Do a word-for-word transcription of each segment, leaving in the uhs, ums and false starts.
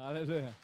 Халелуя.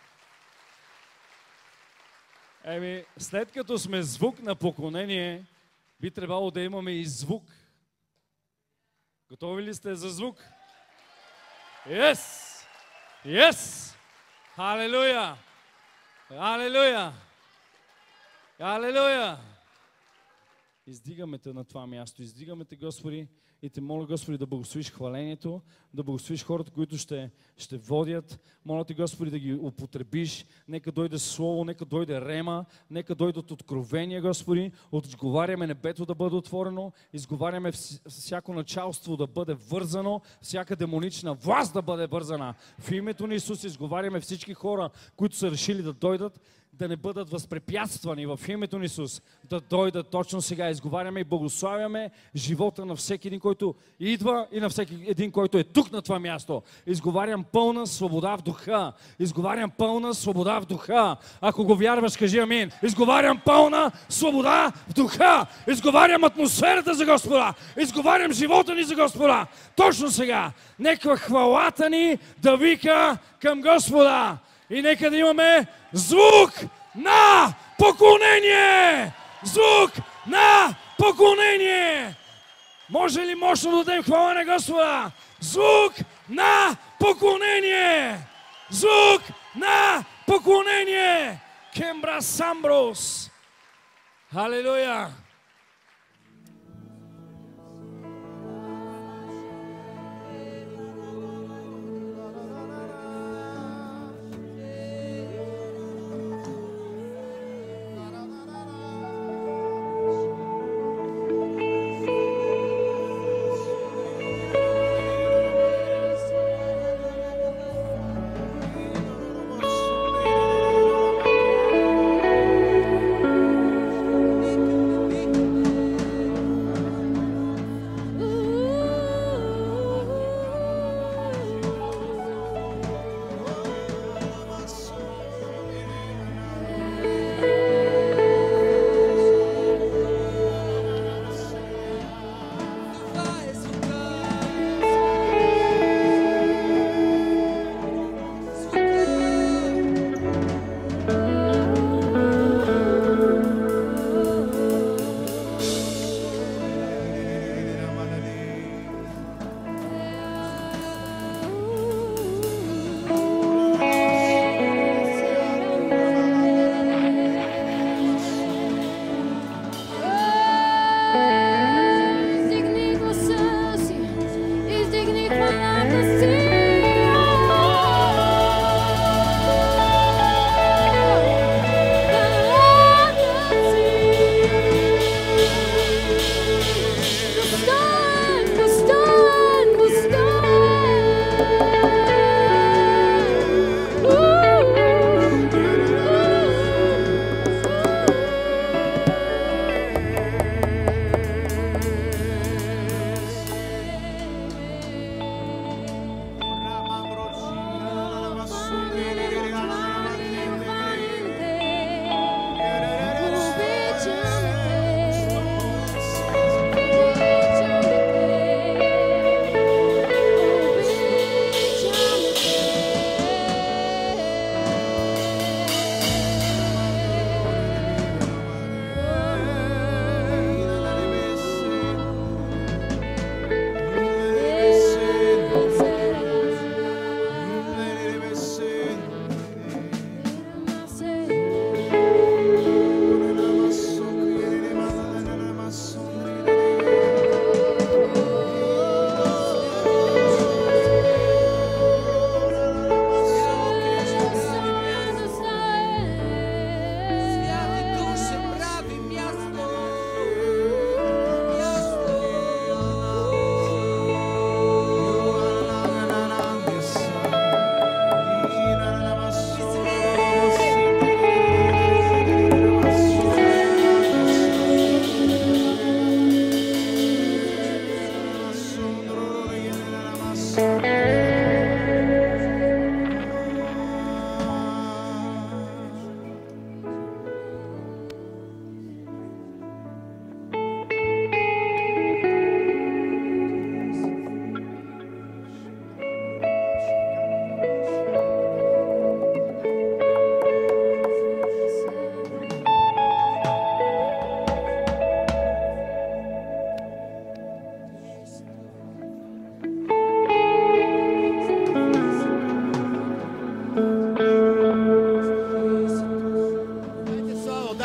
Еми, след като сме звук на поклонение, би трябвало да имаме и звук. Готови ли сте за звук? Yes! Yes! Халелуя! Халелуя! Халелуя! Издигаме те на това място. Издигаме те, Господи, и те моля, Господи, да благословиш хвалението, да благословиш хората, които ще, ще водят. Моля те, Господи, да ги употребиш. Нека дойде Слово, нека дойде Рема, нека дойдат откровения, Господи. Изговаряме небето да бъде отворено, изговаряме всяко началство да бъде вързано, всяка демонична власт да бъде вързана. В името на Исус изговаряме всички хора, които са решили да дойдат, да не бъдат възпрепятствани в името на Исус, да дойдат точно сега. Изговаряме и благославяме живота на всеки един, който идва и на всеки един, който е тук на това място. Изговарям пълна свобода в духа. Изговарям пълна свобода в духа. Ако го вярваш, кажи амин. Изговарям пълна свобода в духа. Изговарям атмосферата за Господа. Изговарям живота ни за Господа. Точно сега. Нека хвалата ни да вика към Господа. И нека да имаме звук на поклонение! Звук на поклонение! Може ли мощно да дадем хвала на Господа? Звук на поклонение! Звук на поклонение! Кембра Самброс! Халелуя!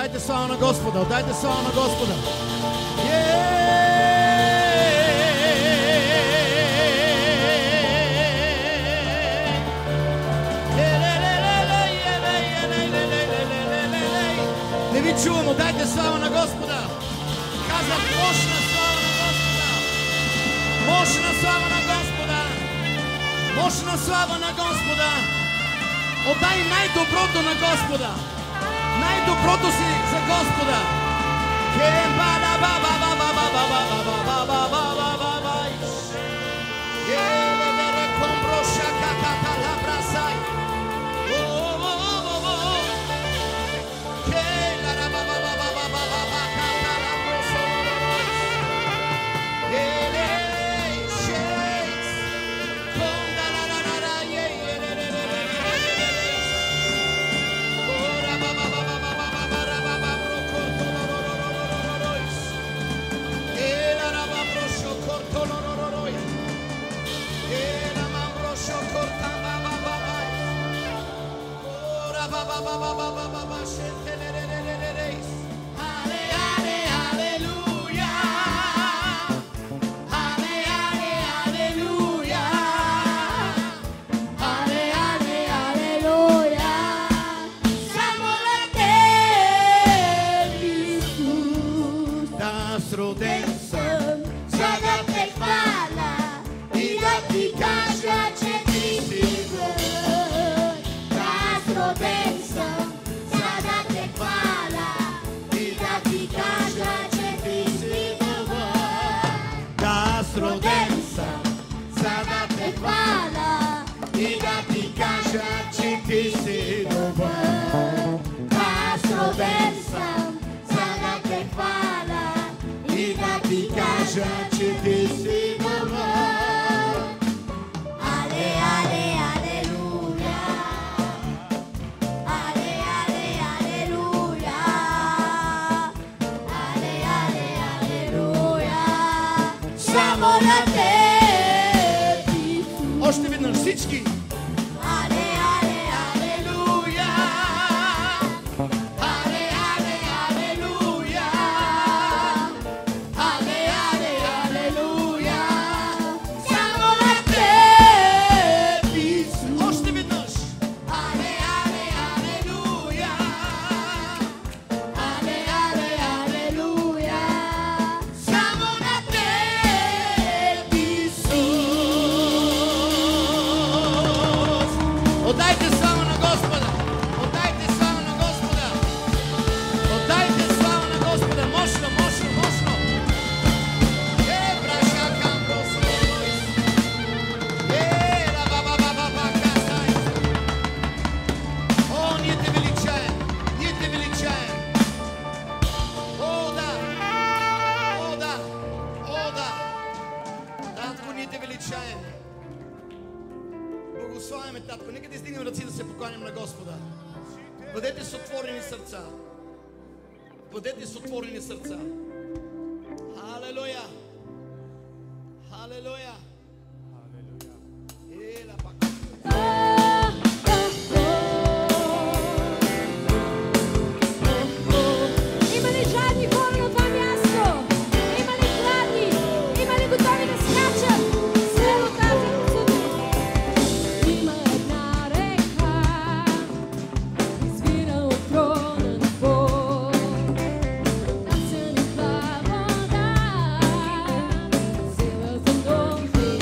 Отдайте слава на Господа, отдайте слава на Господа. Не ви чувам, отдайте слава на Господа. Казах мощна слава на Господа. Мощна слава на Господа. Мощна слава на Господа. Отдай най-доброто на Господа. Най-доброто си за Господа. Още веднъж всички. Але, але, алелуя. Але, але, алелуя. Але, але, алелуя. Само на теб, Исус. Още веднъж. Але, але, алелуя. Але, але, алелуя. Само на теб, Исус. Отдайте слава на Господа! Отдайте слава на Господа! Отдайте слава на Господа! Мощно, мощно, мощно! Е, браша камброс, е, ла ба ба ба ба ба касай! О, ние те величаем! Ние те величаем! О, да! О, да! О, да! Татко, ние те величаем! Благославяме, Татко. Нека да издигнем ръци да се покланим на Господа. Бъдете с отворени сърца. Бъдете с отворени сърца. Халелуя! Халелуя! Ела пак. Има ли жадни хора на това място? Има ли гладни? Има ли готови да скачат? Село тази сутрин. Има една река, извира от трона на Бог. Там се нахла вода, сила за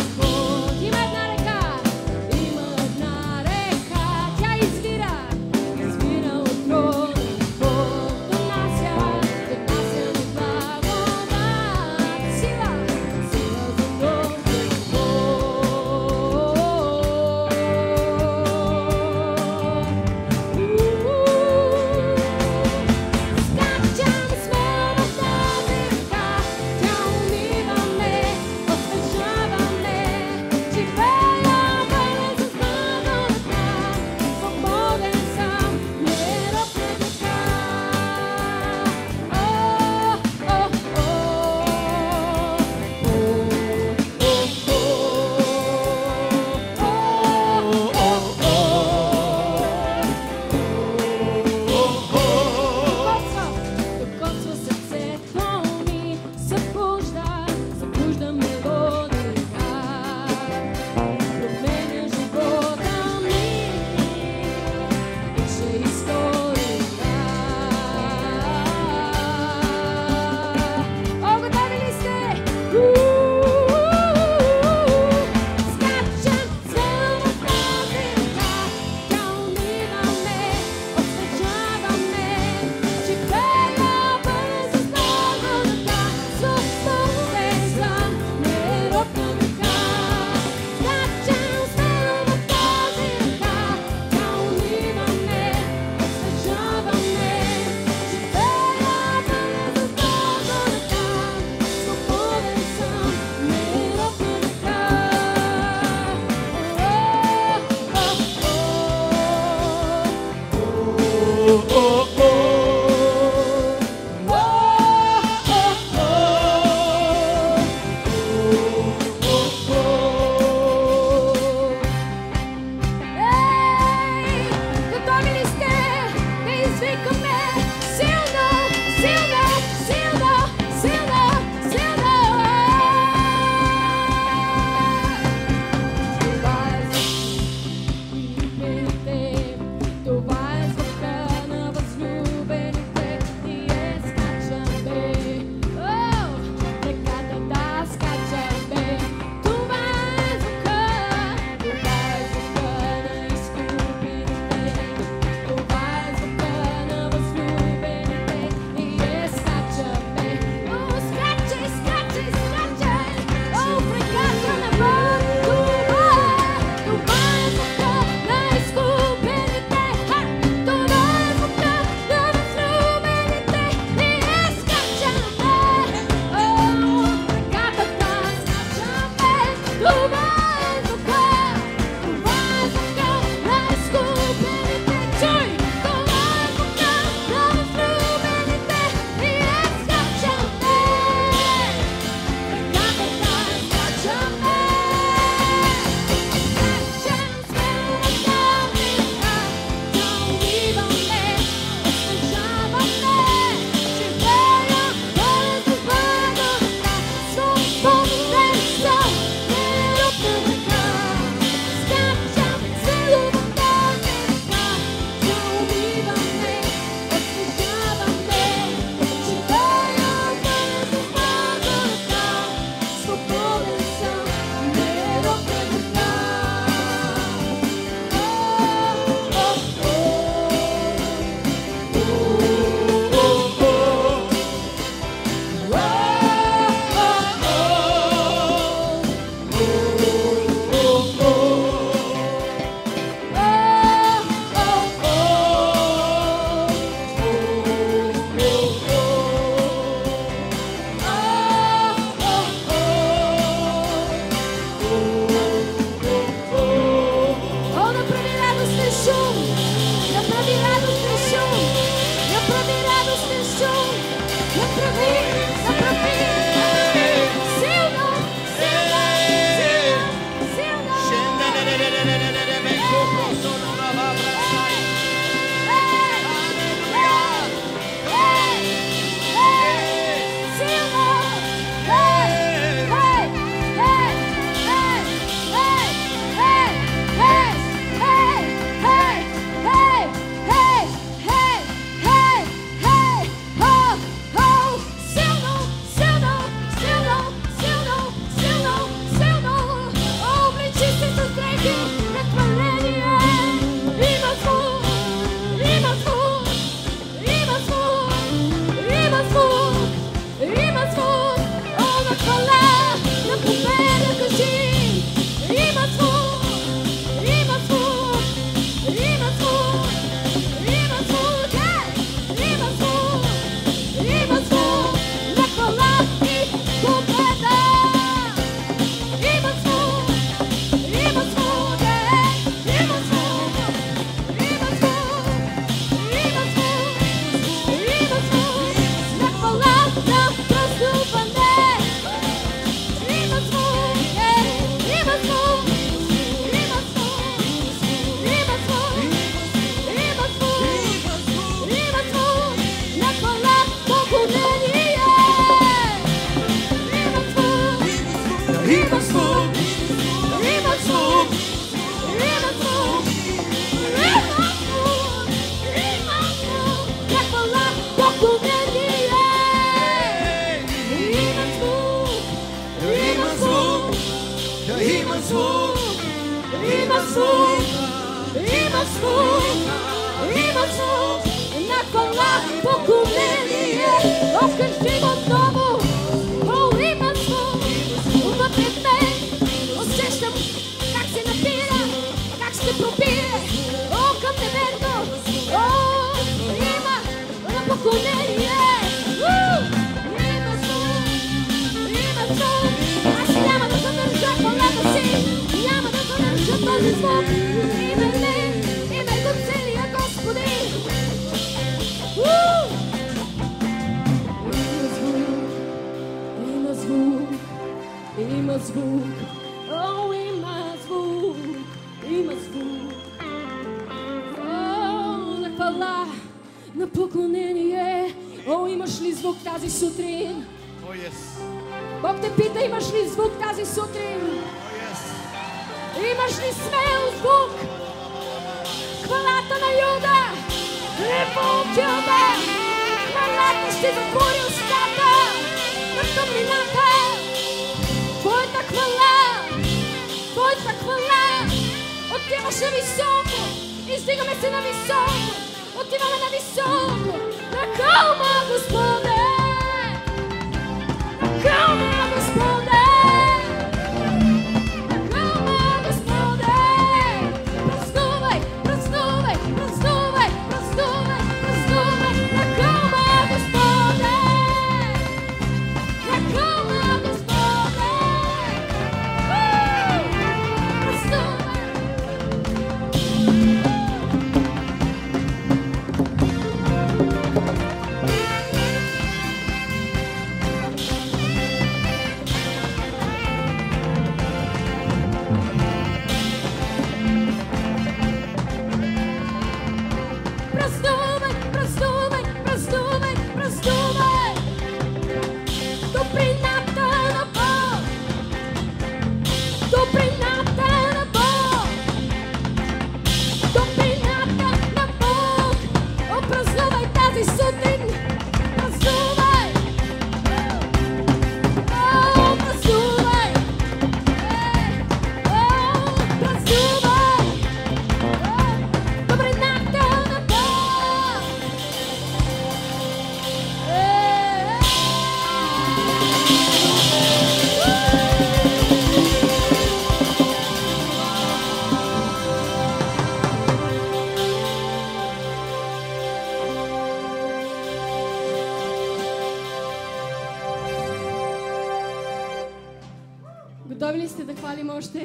звук, има звук, има звук, има звук на хвала поклонение. О, кажи го отново. О, има звук вътре в мен. Усещам как се напира, как ще пробие. О, към небето. О, има на поклонение. Има звук, има звук. Аз няма да задържа хвалата си, няма да задържа този звук. Име ли, име го целия Господи. Има звук, има звук, о, има звук, има звук. О, на хвала, на поклонение. О, имаш ли звук тази сутрин? Oh, yes. Бог те пита, имаш ли звук тази сутрин? Oh, yes. Имаш ли смел звук? Хвалата на Юда е по-тюба. Хвалата ще затвори устата на тъмнината. Твоята хвала, Твоята хвала. Отиваше високо, издигаме се на високо. Отиваме на високо, на хълма, Господе. Calma, Господе! Calma, Господе! Празнувай, празнувай, празнувай, празнувай, празнувай! На calma, Господе! На calma, Господе! Празнувай! Празнувай, празнувай, празнувай, празнувай! Добрината на Бог! Добрината на Бог! Добрината на Бог! О, празнувай тази сутрин! Празнувай! О, празнувай! О, празнувай! Добрината на Бог! Готови ли сте да хвалим още?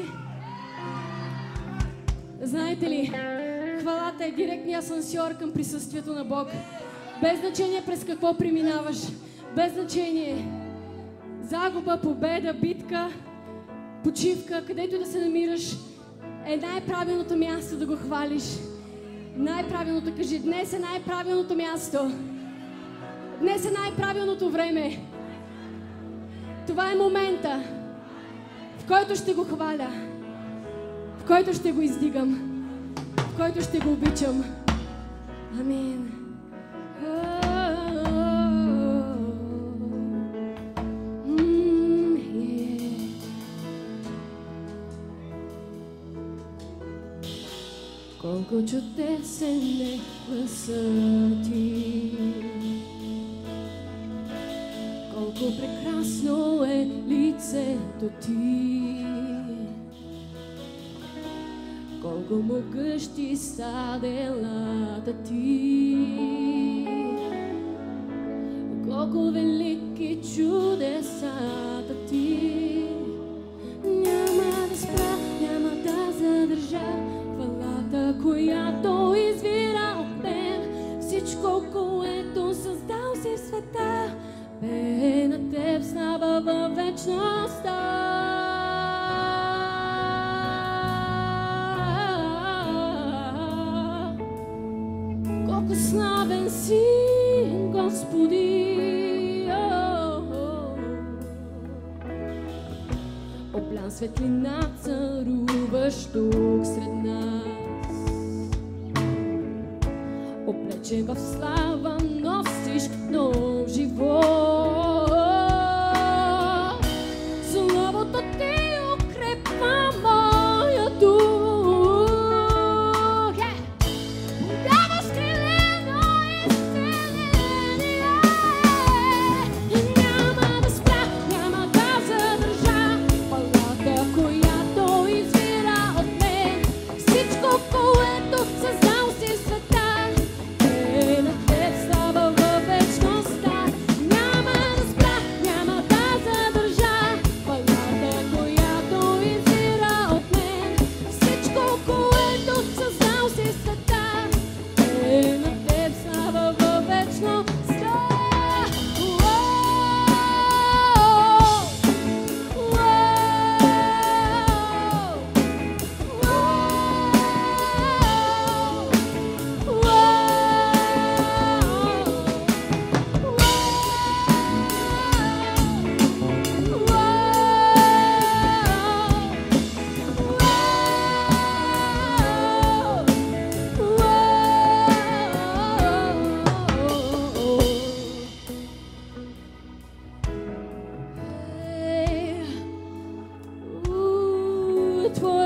Знаете ли, хвалата е директният асансьор към присъствието на Бог. Без значение през какво преминаваш, без значение загуба, победа, битка, почивка, където и да се намираш, е най-правилното място да го хвалиш. Най-правилното, кажи, днес е най-правилното място. Днес е най-правилното време. Това е момента, в който ще го хваля, в който ще го издигам, в който ще го обичам. Амин. М, е. Колко чудесен е гласът ти, колко прекрасно е лицето ти, колко могъщи са делата ти, колко велики чудесата ти. Няма да спра, няма да задържа хвалата, която извира от мен. Всичко, което създал си в света, бе на теб слава във вечността. Колко славен си, Господи! Облян светлина царуваш тук сред нас. Облечен в слава носиш нов живот. Словото ти укрепва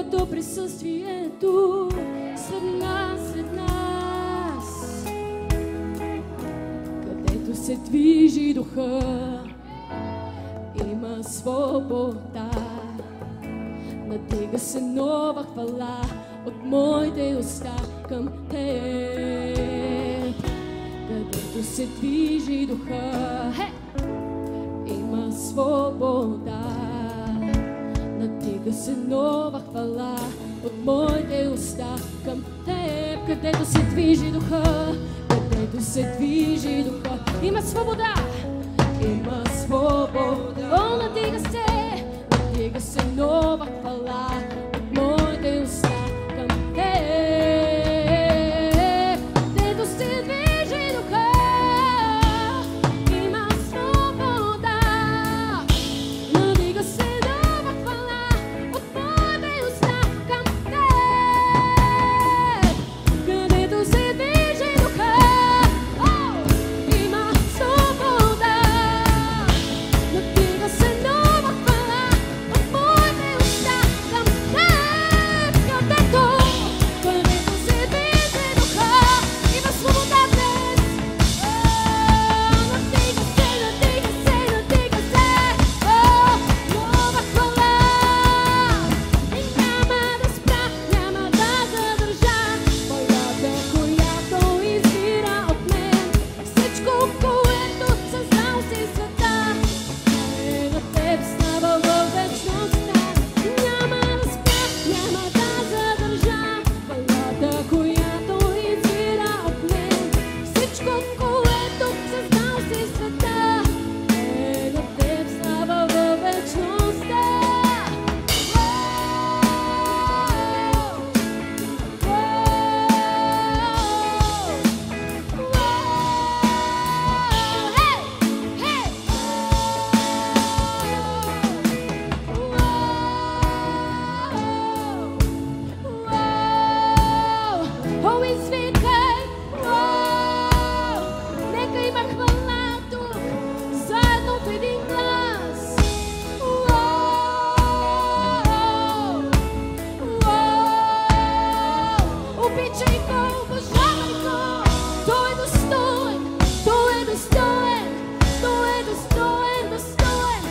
Твоето присъствието сред нас, сред нас, където се движи духа, има свобода. Надига се нова хвала от моите уста към теб, където се движи духа, има свобода. Надига се нова хвала от моите уста към теб, където се движи духа, където се движи духа, има свобода, има свобода. О, надига се, надига се нова хвала от моите уста към теб, където се движи духа, има свобода. Надига се нова хвала от моите уста към теб, където се движи духа, о, има свобода. Надига се нова хвала от моите уста към теб, където, където се движи духа, има свобода днес. О, надига се, надига се, надига се, о, нова хвала. И няма да спра, няма да задържа хвалата, която избира от мен. Всичко, което създал си света, е на теб слава във вечността. Няма да спра, няма да задържа хвалата, която избира от мен. Всичко, което създал си света, е на теб слава във вечността. О, извикай, нека има хвала тук, заедно в един глас. Обичай го, обожавай го, той е достоен, той е достоен, той е достоен, достоен.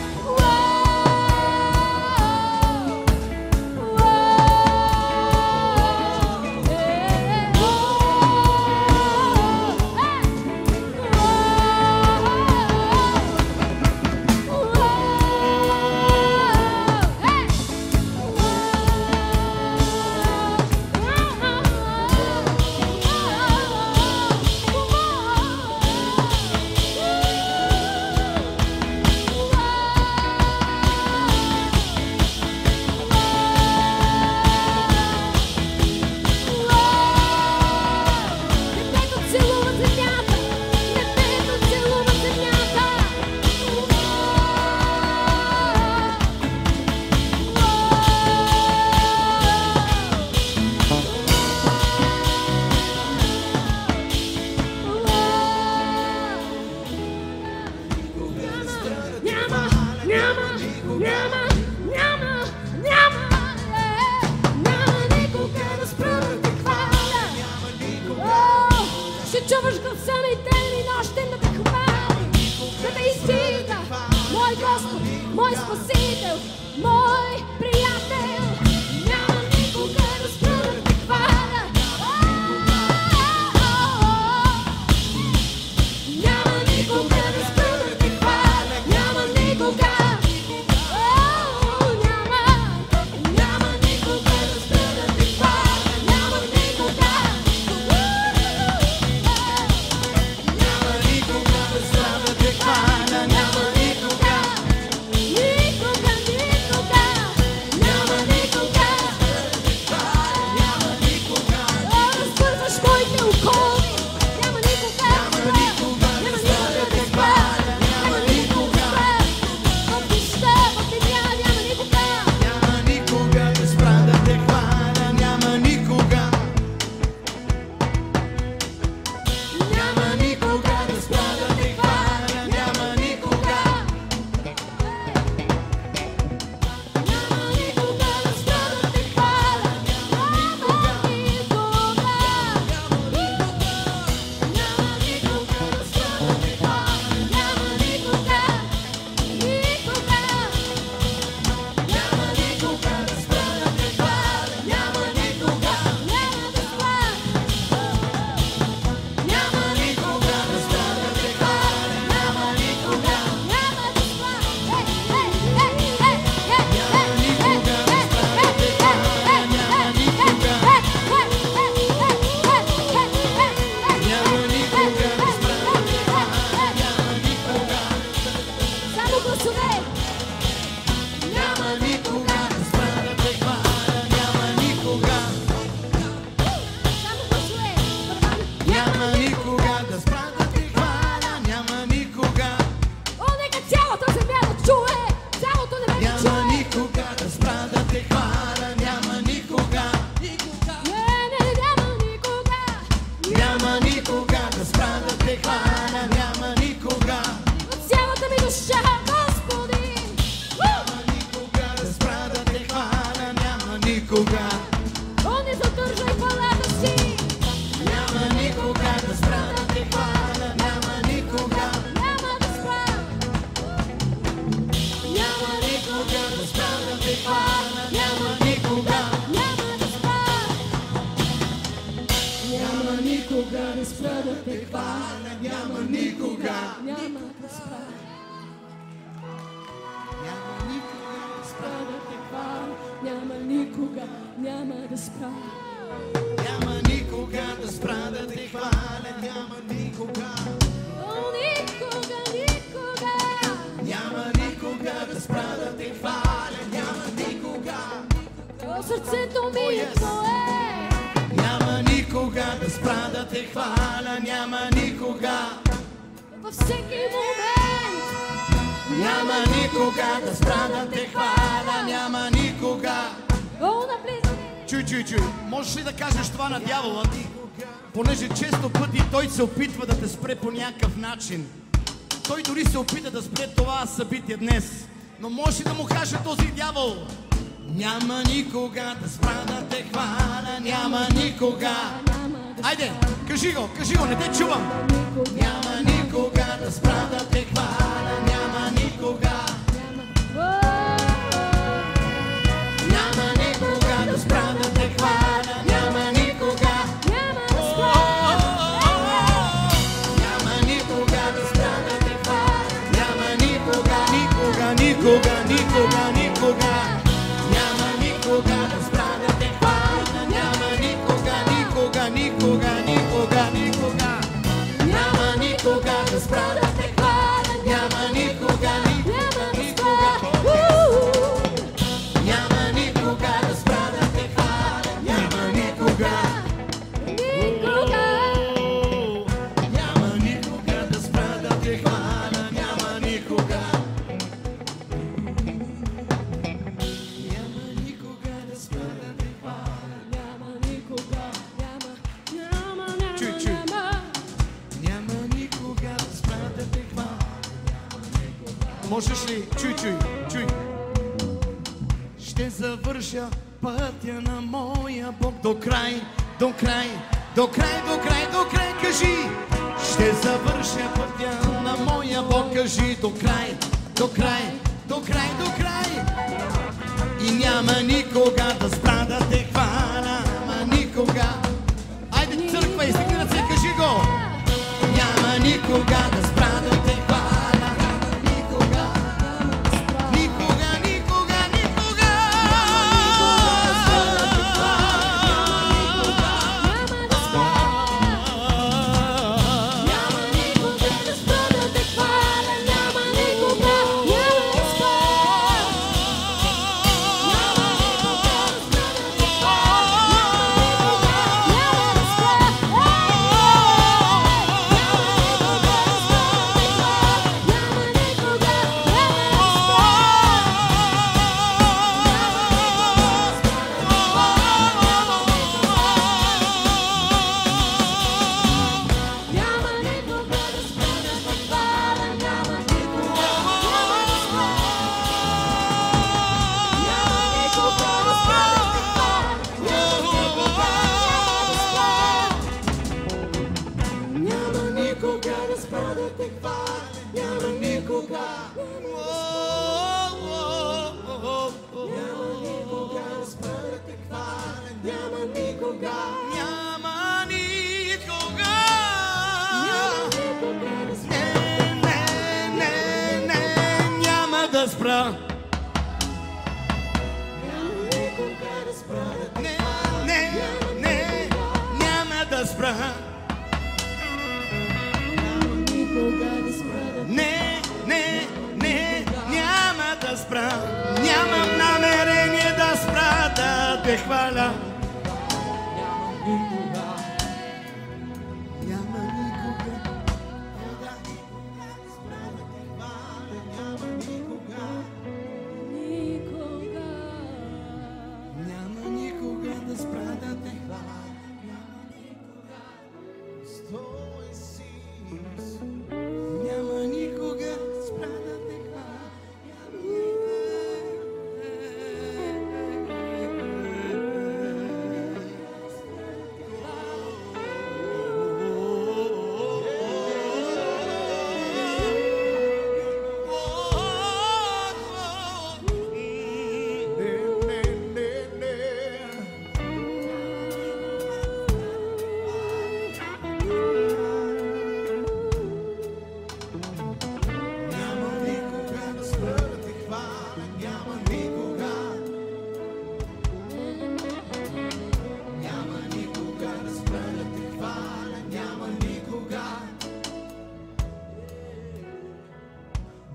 Небето целува земята, небето целува земята. Няма, няма, няма, няма, няма, е, няма никога да спра да те хваля. О, ще чуваш гласа ми ден и нощем да те хвали, да те издига, мой Господ, мой Спасител, мой приятел. Няма никога да спра да те хваля. Няма никога да спра да те хваля, няма никога. О, няма, няма никога да спра да те хваля, няма никога. Няма никога да спра да те хваля, няма никога. Никога, никога, хваля, няма никога. Няма да спра. Няма никога да спра Да те хваля, няма никога, няма да спра. Няма никога да спра да те хваля, няма никога. О, никога, никога. Няма никога да спра да те хваля, няма никога. О, сърцето ми Oh, е yes. твое. Няма никога да спра да те хваля, няма никога. Във всеки момент. Няма никога да спра да те хваля, няма никога. О, навлизане. Чуй, чуй, чуй. Можеш ли да кажеш това на дявола? Понеже често пъти той се опитва да те спре по някакъв начин. Той дори се опита да спре това събитие днес. Но може да му каже този дявол: няма никога да спра да те хваля, няма никога. Айде, кажи го, кажи го, не те чувам. Няма никога да спра да те хваля, няма никога. Няма никога да спра да те хваля, няма никога. Няма никога да спра да те хваля, няма никога, никога, никога, никога, никога. Няма никога да спра да те хваля, няма никога, никога, никога, никога, никога. Няма никога да спра да те хваля, няма никога, никога, никога. Няма никога да спра да те хваля, няма никога. Няма никога да спра да те хваля, няма никога. Няма никога да спра да те хваля. Чуй, чуй. Няма никога да спра да те хваля. Можеш ли? Чуй, чуй, чуй. Ще завърша пътя на моя Бог до край, до край, до край, до край, до край, кажи. Ще завърша пътя на моя Бог, кажи до край, до край, до край, до край. И няма никога да спра да те хваля, ама никога. Айде църква, изтигни ръце, кажи го. Няма никога да спра да те хваля, никога. Никога, никога, никога. Няма никога да спра да те хваля, няма никога, няма да спра. Няма никога да спра да те хваля, няма никога, няма да спра. Няма никога да спра да те хваля. Няма никога да спра да те хваля, няма никога, няма да спра. Няма никога да спра да те хваля, няма никога, няма да спра. Няма никога да спра да те хваля, няма никога. Няма никога да спра да те хваля, няма никога. Няма никога. Няма никога да спра. Не, не, не, не, няма да спра. Няма никога да спра да те Не, не, не, няма да спра. Няма никога да спра да те Не, не, не, няма да спра. Нямам намерение да спра да те хваля. Няма никога. Няма никога. никога. Няма никога да спра да те хваля. Няма никога. Стой си. Няма никога да спра да те хваля. Няма никога.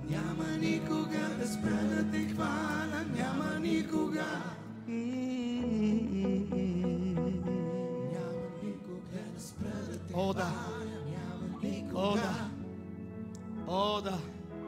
Няма никога да спра да те хваля, няма никога. Няма никога да спра да те хваля, няма никога. О, да. О, да.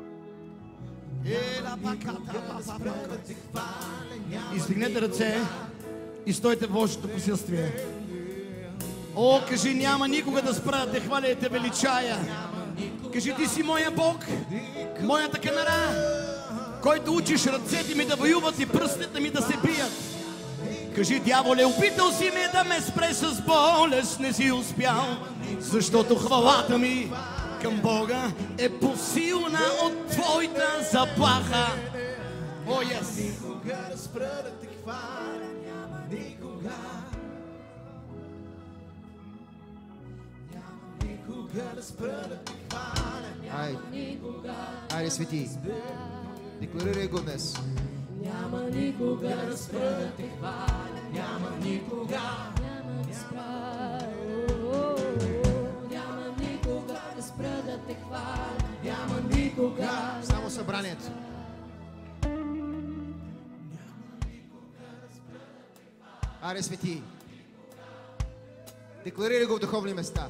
Ела паката, папа, издигнете ръце и стойте в Божието присъствие. О, кажи, няма никога да спра да те хваля и те величая. Кажи, ти си моя Бог, моята канара, който учиш ръцете ми да воюват и пръстите ми да се бият. Кажи, дяволе, опитал си ме да ме спре с болест, не си успял, защото хвалата ми към Бога е по-силна от твоята заплаха. О, ес! Никога да спра да те хваля, няма никога. Няма никога да спра да те хваля, няма никога. Айде, свети, декларирай го днес. Няма никога да спра да те хваля, няма никога. Няма да спра, няма никога да спра да те хваля, Няма никога. Само събранието. Айде, свети, декларирай го в духовни места.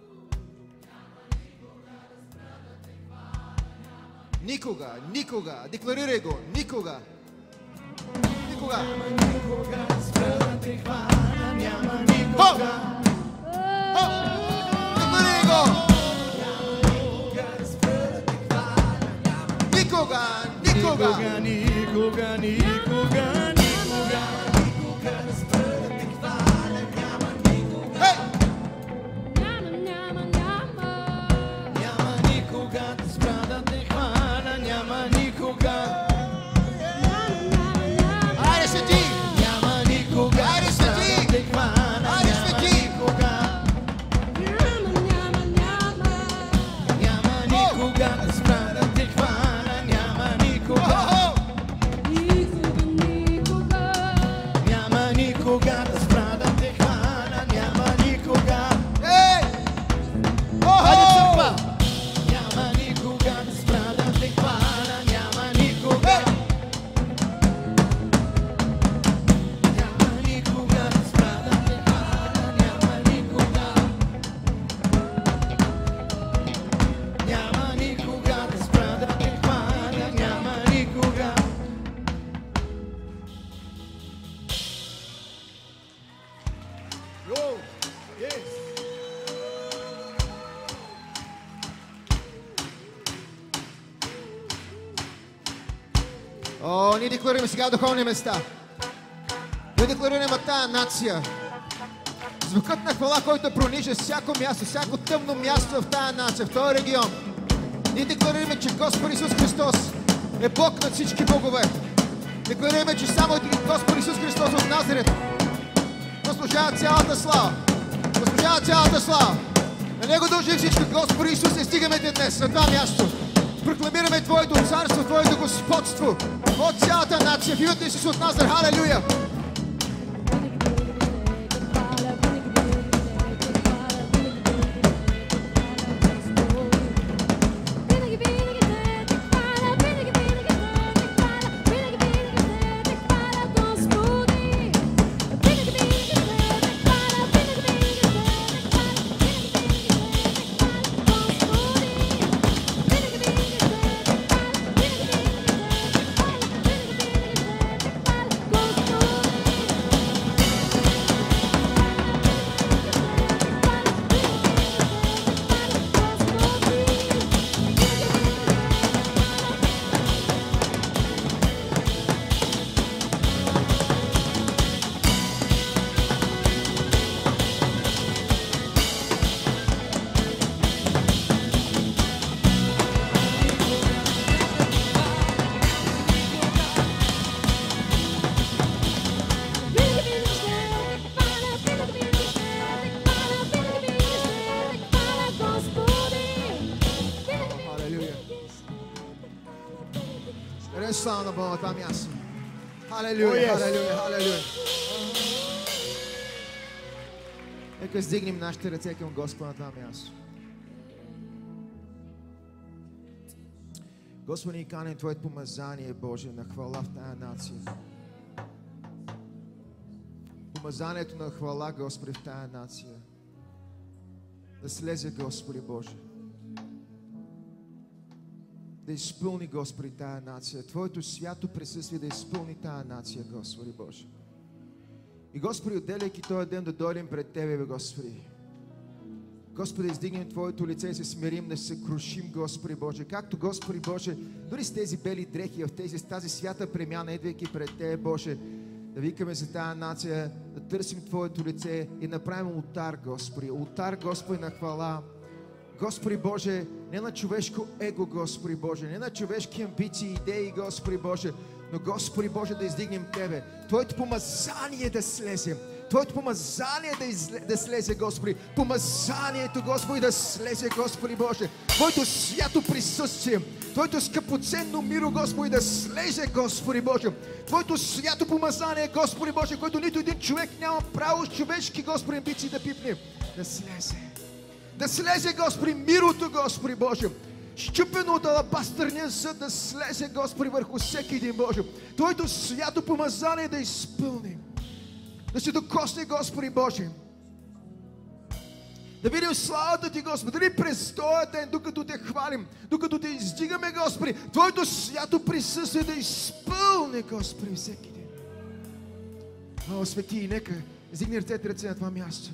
Никога, никога, декларирай го, никога. Никога. Никога да спра да те хваля, няма никога. Хоп! Декларирай го. Никога да спра да те хваля, няма Никога, никога. никога, никога, никога, никога. Никога да спра да те хваля, няма никога. Хей! няма, няма, няма. Няма никога да спра да те хваля, няма никога. Айде, свети! Няма никога Айде, да спра свети! да те хваля, Айде, няма свети! никога. Няма, няма, няма. Няма никога да спра да те хваля, няма никога. О-хо-хо! Никога, никога. Няма никога да спра да те хваля, няма никога. Ей! Хайде, О-хо! църква! Няма никога да спра да те хваля, няма никога. Няма никога да спра да те хваля, няма никога. Няма никога да спра да те хваля, няма никога. Йоу! Yes! О, ние декларираме сега духовни места. Ние декларираме тая нация. Звукът на хвала, който пронижа всяко място, всяко тъмно място в тая нация, в този регион. Ние декларираме, че Господ Исус Христос е Бог над всички богове. Декларираме, че само Господ Исус Христос от Назарет заслужава цялата слава. Заслужава цялата слава. На Него дължи всичко. Господи Исусе, стигаме те днес на това място. Прокламираме Твоето царство, Твоето господство от цялата нация. В името на Исус от Назар. Халелуя! Дай слава на Бога, това място. Халелуя, О, yes. халелуя, халелуя. Нека издигнем нашите ръце към Господа на това място. Господи, ни каним Твоето помазание, Боже, на хвала в тая нация. Помазанието на хвала, Господи, в тая нация. Да слезе, Господи Боже. Да изпълни, Господи, тая нация. Твоето свято присъствие да изпълни тая нация, Господи Боже. И, Господи, отделяйки този ден да дойдем пред Тебе, Господи. Господи, издигнем Твоето лице и се смирим, да се крушим, Господи Боже. Както, Господи Боже, дори с тези бели дрехи, в тези, с тази свята премяна, идвайки пред Тебе, Боже, да викаме за тази нация, да търсим Твоето лице и направим ултар, Господи. Ултар, Господи, на хвала. Господи Боже, не на човешко его, Господи Боже, не на човешки амбиции, идеи, Господи Боже, но, Господи Боже, да издигнем Тебе. Твоето помазание да слезе. Твоето помазание да, изле, да слезе, Господи. Помазанието, Господи, да слезе, Господи Боже. Твоето свято присъствие. Твоето скъпоценно миро, Господи, да слезе, Господи Боже. Твоето свято помазание, Господи Боже, който нито един човек няма право с човешки, Господи, амбиции да пипне. Да слезе. Да слезе, Господи, мирото, Господи Боже. Щупено от алабастърния съд да слезе, Господи, върху всеки един, Боже. Твоето свято помазание да изпълни. Да се докосне, Господи Боже. Да видим славата Ти, Господи. Дали през този ден, докато Те хвалим, докато Те издигаме, Господи, Твоето свято присъствие да изпълни, Господи, всеки ден. О, свети, нека издигне ръцете ръце на това място.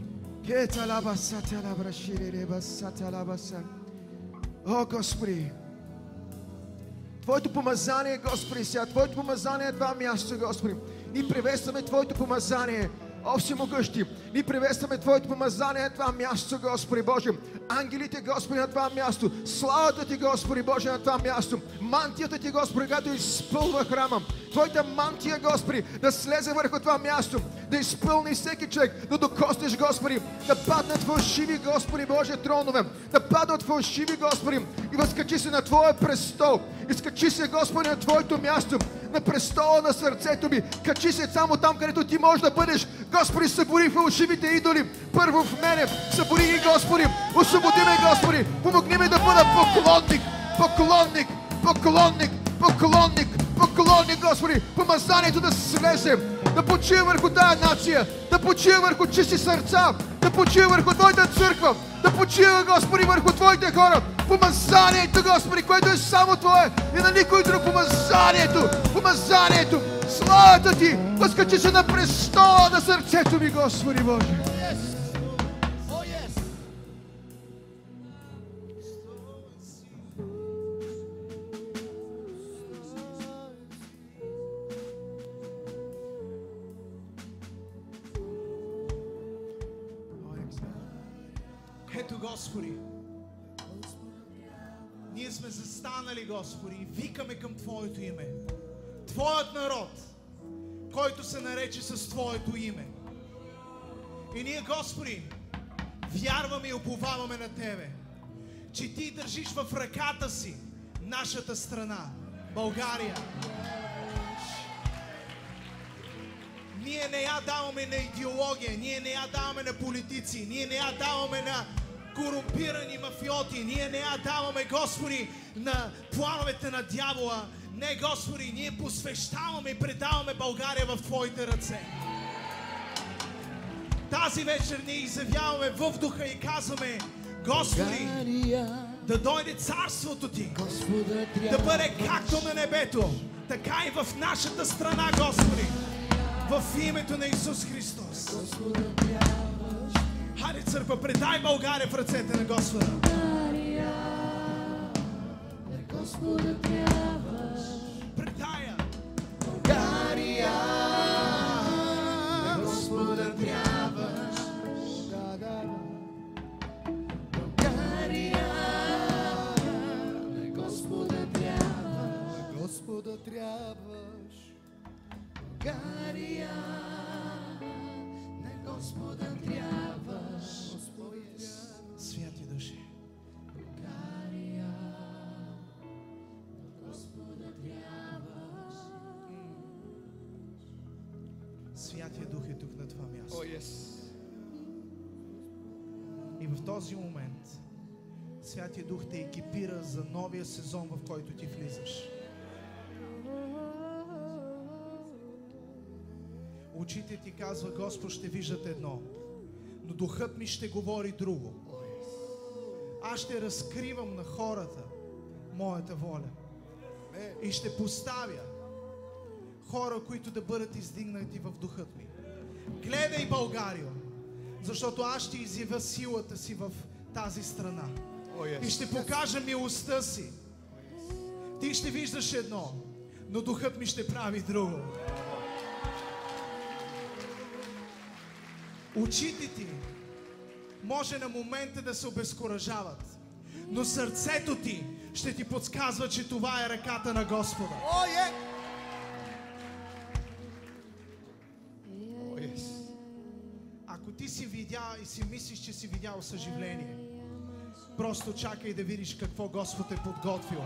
О, Господи, Твоето помазание, Господи, сега, Твоето помазание е това място, Господи. Ние приветстваме Твоето помазание, о всемогъщи. Ние приветстваме Твоето помазание на това място, Господи Боже. Ангелите, Господи, на това място. Славата Ти, Господи Боже, на това място. Мантията Ти, Господи, която изпълва храма. Твоята мантия, Господи, да слезе върху това място, да изпълни всеки човек, да докоснеш, Господи, да паднат фалшиви, Господи Боже, тронове, да паднат фалшиви, Господи, и възкачи се на Твоя престол. Изкачи се, Господи, на Твоето място, на престола на сърцето ми. Качи се само там, където Ти можеш да бъдеш. Господи, събори фалшивите идоли. Първо в мене. Събори ги, Господи. Освободи ме, Господи. Помогни ми да бъда поклонник. Поклонник. Поклонник. Поклонник. Поклонник, Господи. Помазанието да слезе. Да почива върху тая нация. Да почива върху чисти сърца. Да почива върху Твоята църква. Да почива, Господи, върху Твоите хора. Помазанието, Господи, което е само Твое и на никой друг. Помазанието. Помазанието. Славата Ти. Възкачи се на престола на сърцето ми, Господи Боже. Ето, Господи, ние сме застанали, Господи, и викаме към Твоето име. Твоят народ, който се нарече с Твоето име. И ние, Господи, вярваме и уповаваме на Тебе, че Ти държиш в ръката си нашата страна, България. Ние не я даваме на идеология, ние не я даваме на политици, ние не я даваме на корумпирани мафиоти, ние не я даваме, Господи, на плановете на дявола. Не, Господи, ние посвещаваме и предаваме България в Твоите ръце. Тази вечер ние изявяваме в духа и казваме: Господи, да дойде царството Ти, да бъде както на небето, така и в нашата страна, Господи. В името на Исус Христос. Хайде, църква, предай България в ръцете на Господа. Предая. България, на Господа трябваш. България, на Господа трябваш. На Господа трябваш. България, на Господа трябваш. Святи души. България, на Господа трябваш. Святия Дух е тук на това място. Oh, yes. И в този момент Святия Дух те екипира за новия сезон, в който ти влизаш. Очите ти казва: Господ, ще виждат едно, но духът ми ще говори друго. Аз ще разкривам на хората моята воля. И ще поставя хора, които да бъдат издигнати в духът ми. Гледай, България, защото аз ще изявя силата си в тази страна. И ще покажа милостта си. Ти ще виждаш едно, но духът ми ще прави друго. Очите ти може на момента да се обезкуражават, но сърцето ти ще ти подсказва, че това е ръката на Господа. Oh, yeah. Oh, yes. Ако ти си видял и си мислиш, че си видял съживление, просто чакай да видиш какво Господ е подготвил.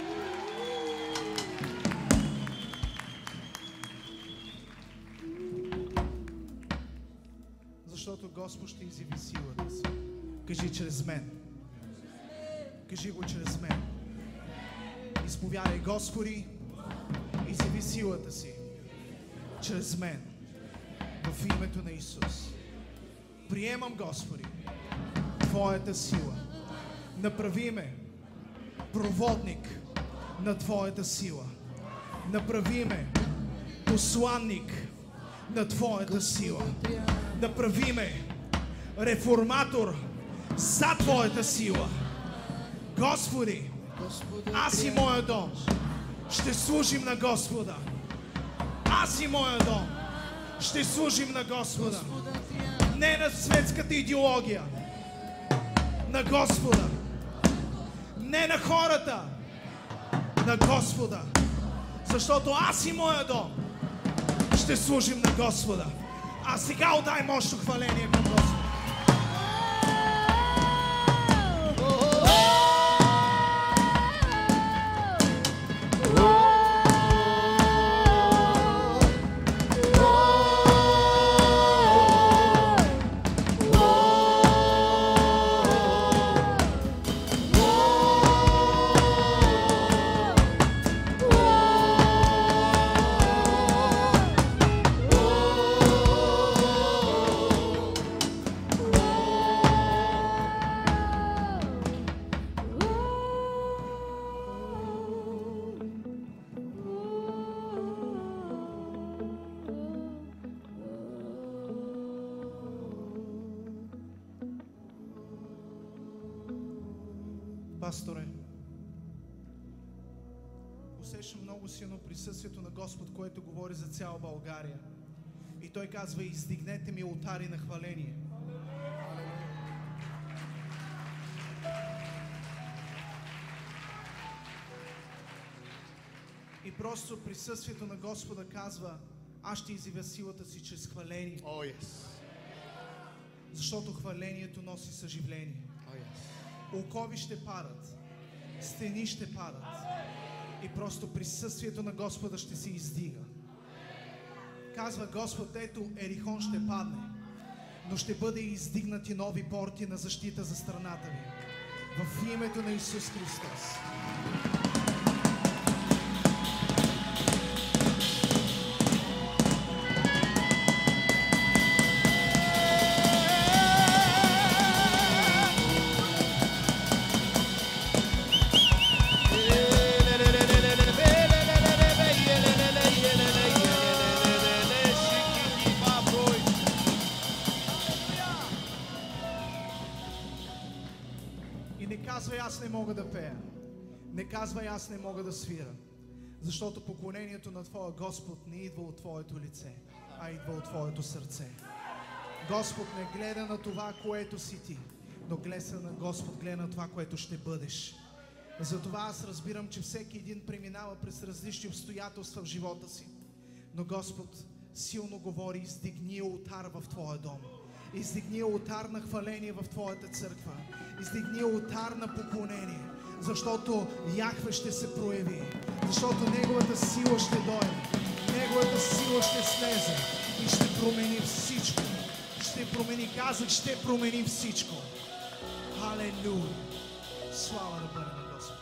Защото Господ ще изяви силата си. Кажи: чрез мен. Кажи го: чрез мен. Изповядай: Господи, изяви силата си чрез мен. В името на Исус. Приемам, Господи, Твоята сила. Направи ме проводник на Твоята сила. Направи ме посланник на Твоята сила. Направи ме реформатор за Твоята сила. Господи, аз и моя дом ще служим на Господа. Аз и моя дом ще служим на Господа. Не на светската идеология, на Господа. Не на хората, на Господа. Защото аз и моя дом ще служим на Господа. А сега отдай мощно хваление към Господа. Пасторе, усещам много силно присъствието на Господ, което говори за цяла България. И Той казва: издигнете ми олтари на хваление. И просто присъствието на Господа казва: аз ще изявя силата си чрез хваление. Oh, yes. Защото хвалението носи съживление. Oh, yes. Окови ще падат, стени ще падат и просто присъствието на Господа ще се издига. Казва Господ: ето, Ерихон ще падне, но ще бъде издигнати нови порти на защита за страната ви. В името на Исус Христос. Аз не мога да пея. Не казвай: аз не мога да свира. Защото поклонението на Твоя Господ не идва от Твоето лице, а идва от Твоето сърце. Господ не гледа на това, което си ти, но гледа на Господ, гледа на това, което ще бъдеш. Затова аз разбирам, че всеки един преминава през различни обстоятелства в живота си. Но Господ силно говори: издигни олтар в Твоя дом. Издигни олтар на хваление в Твоята църква. Издигни олтар на поклонение. Защото Яхве ще се прояви. Защото Неговата сила ще дойде. Неговата сила ще слезе и ще промени всичко. Ще промени, казах, ще промени всичко. Халелуя! Слава да бъде на Господ.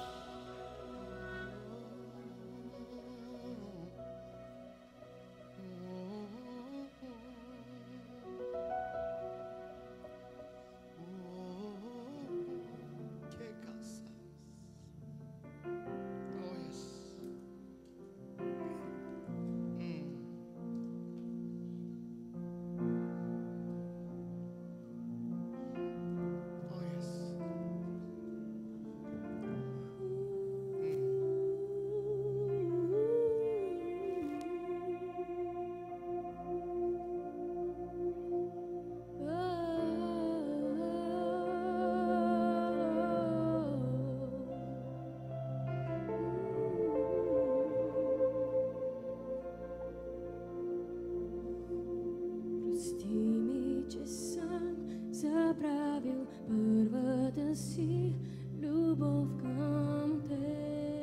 Забравил първата си любов към те.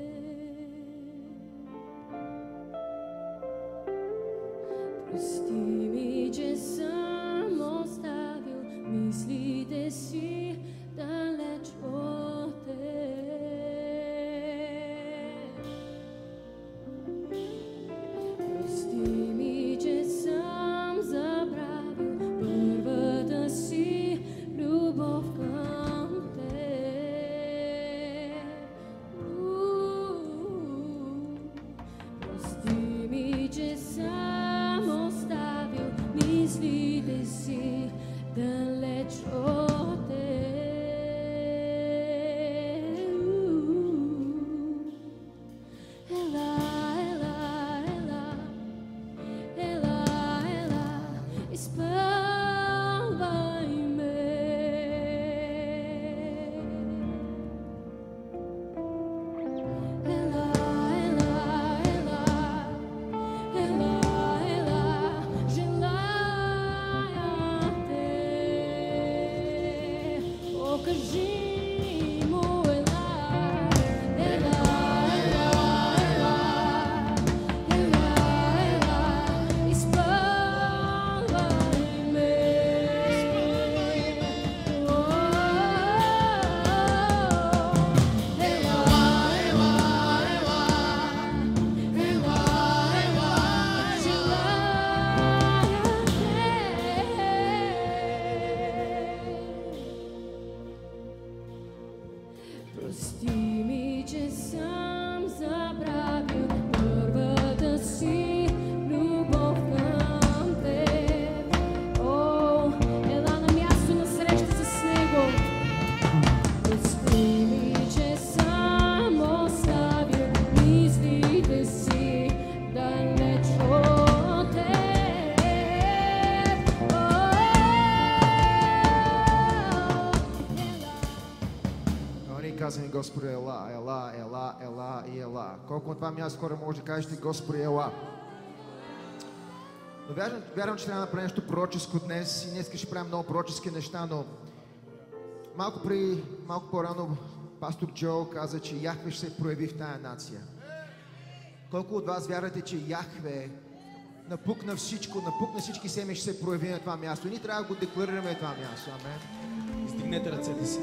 Прости ми, че съм оставил мислите си далеч от те. Прости ми, че съм забравил първата си любов към те. Прости ми, че съм оставил мислите си далеч от те. Ела, ела, ела, ела, ела, изпълвай ме. Ела, ела, ела, ела, ела, желая те. Покажи му, ела, ела, ела, ела, ела, ела, изпълвай ме. О, ела, ела, ела, ела, ела, желая те. Прости ми, че съм забравил първата си любов към теб. О, ела на място на среща с него. Прости ми, че съм оставил мислите си далеч от теб. О, ела. А ние казваме, Господи, ела, ела, ела, ела и ела. Колко от това място хора може да кажете, Господи, ела? Но вярвам, вярвам, че трябва да направим нещо пророческо днес и днес ще правим много пророчески неща, но малко при, малко по-рано пастор Джо каза, че Яхве ще се прояви в тая нация. Колко от вас вярвате, че Яхве напукна всичко, напукна всички семеи, ще се прояви на това място? И ние трябва да го декларираме това място. Амен. Издигнете ръцете си.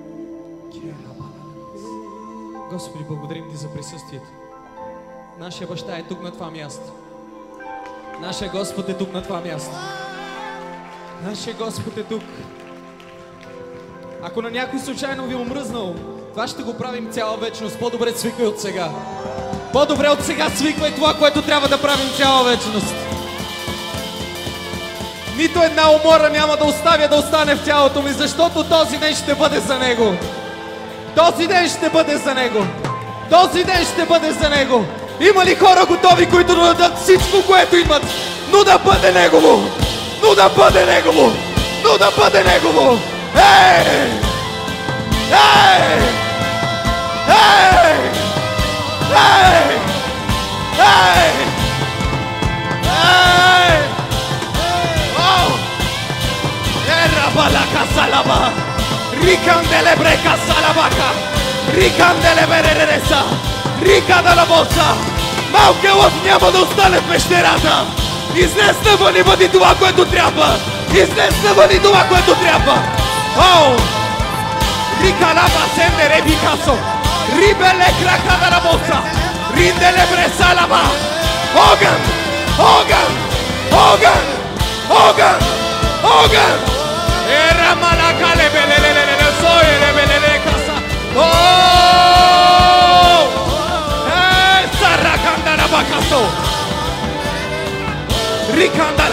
Господи, благодарим Ти за присъствието. Нашия баща е тук на това място. Нашия Господ е тук на това място. Нашия Господ е тук. Ако на някой случайно ви е омръзнал, това ще го правим цяла вечност. По-добре свиквай от сега. По-добре от сега свиквай това, което трябва да правим цяла вечност. Нито една умора няма да оставя да остане в тялото ми, защото този ден ще бъде за Него. Този ден ще бъде за Него. Този ден ще бъде за Него. Има ли хора готови, които да дадат всичко, което имат, но да бъде Негово? Но да бъде Негово! Но да бъде Негово! Ей! Ей! Ей! Ей! Ей! Ей! Оу! Ера балака салаба! Риканделе брека салабака! Риканделе беререса! Рика на боса! Малкият лъв няма да остане в пещерата! Изнес навън и бъди това, което трябва! Изнес навън и това, което трябва! Оу! Ricalaba sendere Picasso. Ribelle cracca dalla bozza. Rindele bresalaba. Hogan. Hogan. Hogan. Hogan. Hogan. Era malacale belelele soy belelele casa. Oh! Eh, sarracandala bacasso. Ricandala.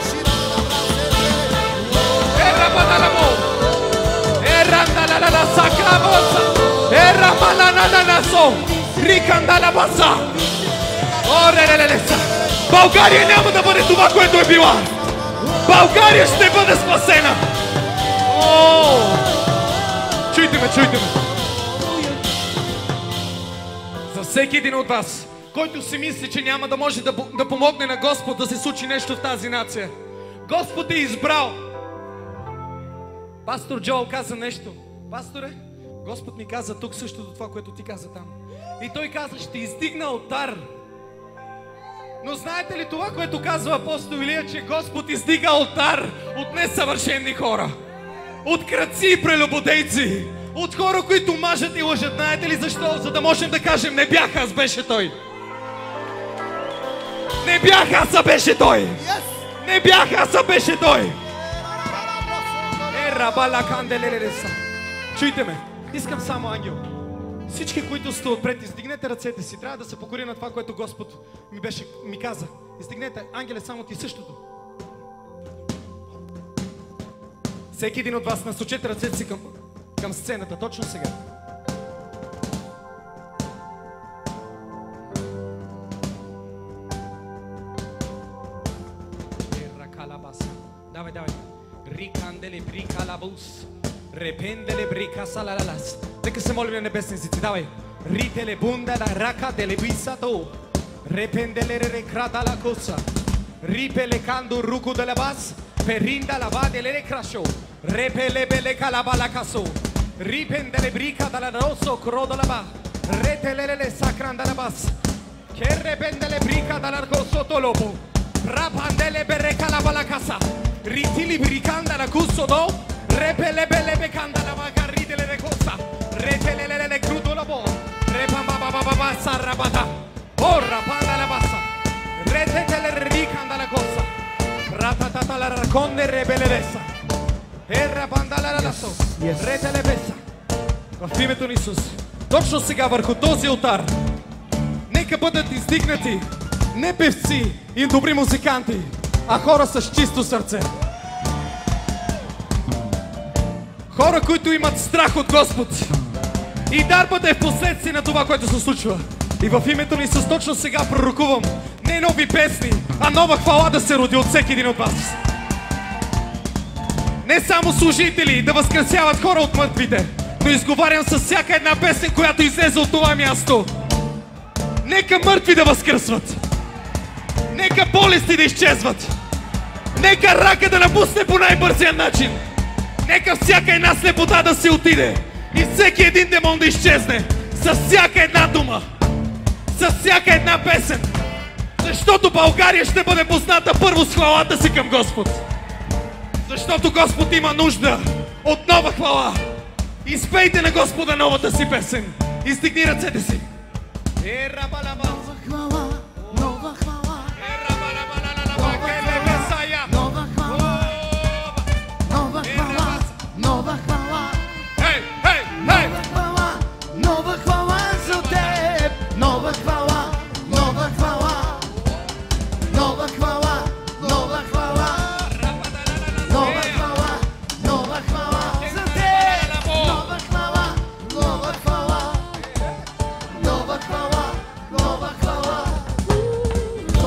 Era badalamo. Era andala la sacrabosa. Era malana naso. Ricandala basa. Орелелеле. България няма да бъде това, което е била. България ще бъде спасена. О! Чуйте ме, чуйте ме. За всеки един от вас, който си мисли, че няма да може да, да помогне на Господ да се случи нещо в тази нация. Господ е избрал. Пастор Джоел каза нещо. Пасторе, Господ ми каза тук същото това, което ти каза там. И той каза, ще издигна алтар. Но знаете ли това, което казва апостол Илия, че Господ издига алтар от несъвършени хора? От крадци и прелюбодейци. От хора, които мажат и лъжат. Знаете ли защо? За да можем да кажем, не бях аз, беше той. Не бях аз, а беше той. Не бях аз, а беше той. Е, рабала канделелеса. Чуйте ме, искам само ангел. Всички, които сте отпред, издигнете ръцете си. Трябва да се покоря на това, което Господ ми, беше, ми каза. Издигнете, ангеле, само ти същото. Всеки един от вас насочете ръцете си към, към сцената, точно сега. Давай, давай. Риканделе брикалабус. Репенделе брика салалалас. Нека се молим на небесни езици. Давай. Рителе бунда да рака деле бисато. Репенделе рекрада ла коса. Рипеле канду руку де ла бас. Перинda la va delle recrasho. Repele bele calabala caso. Ripendele brica dalla rosso crodo la ba. Retelele sacranda la bas. Che rependele brica dalla rosso tolopo. Rapandele bere calabala casa. Ritili bricanda la cusso do. Repele bele becanda la vagarri delle recossa. Retelele crudo la bo. Repamba baba baba sarabata. Porra panda la bassa. Retetele ricanda la cosa. Ratatata la raconde rebelevesa. Ерра бандала ласо. Ретелевеса. В името на Исус. Точно сега върху този алтар нека бъдат издигнати не певци и добри музиканти, а хора с чисто сърце. Хора, които имат страх от Господ. И дарбата е в последствие на това, което се случва. И в името на Исус точно сега пророкувам не нови песни, а нова хвала да се роди от всеки един от вас. Не само служители да възкресяват хора от мъртвите, но изговарям с всяка една песен, която излезе от това място. Нека мъртви да възкръсват. Нека болести да изчезват. Нека рака да напусне по най-бързия начин. Нека всяка една слепота да се отиде. И всеки един демон да изчезне. С всяка една дума. С всяка една песен. Защото България ще бъде позната първо с хвалата си към Господ. Защото Господ има нужда от нова хвала. Изпейте на Господа новата си песен. Издигни ръцете си. Нова хвала, нова хвала. Нова хвала, нова хвала, нова хвала. Нова хвала, нова хвала за теб. Нова хвала, нова хвала. Нова хвала, нова хвала. Нова хвала, нова хвала за теб. Нова хвала, нова хвала. Нова хвала, нова хвала.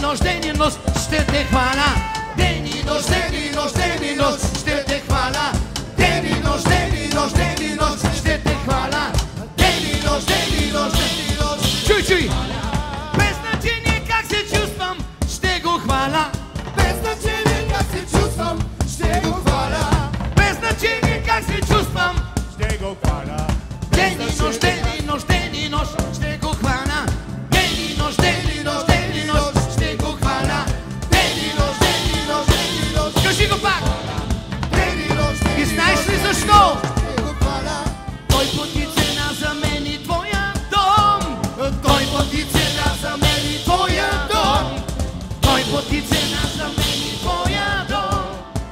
нощ, ден и нощ ще те хваля. Ден и нощ, ден и нощ, ден и нощ ще те хваля. Ден и нощ, ден и нощ, ден и нощ ще те хваля. Ден и нощ, ден и нощ, ден и нощ. Чуй, чуй! Без значение как се чувствам, ще го хваля. Без значение как се чувствам, ще го хваля. Без значение как се чувствам, ще го хваля. ден и нощ, ден и нощ, ден и нощ ще го хваля. Ден и нощ, ден и нощ, ден и нощ ще го хваля. Ден и нощ, ден и нощ, ден и нощ. Кажи го пак! И знаеш ли защо? Той плати цена за мен и твоя дом. Той плати цена за мен и твоя дом. Той плати цена за мен и твоя дом.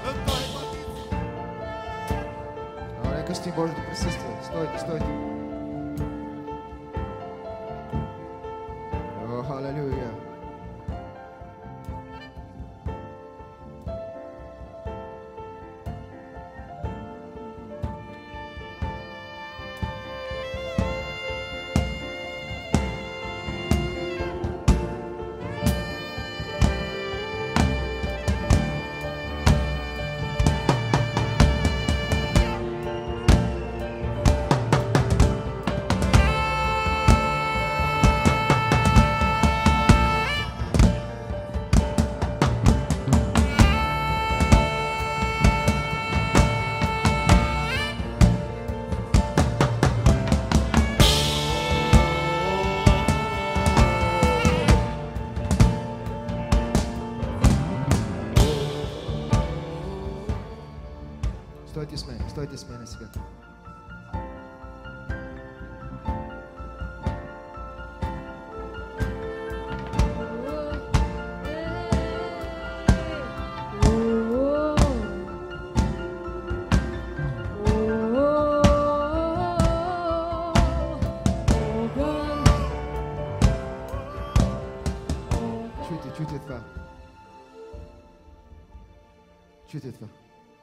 О, нека сти Божието присъствие. Стойте, стойте. О, халелуя. Стойте с мен, стойте с мене сега. Чуйте, чуйте това. Чуйте това.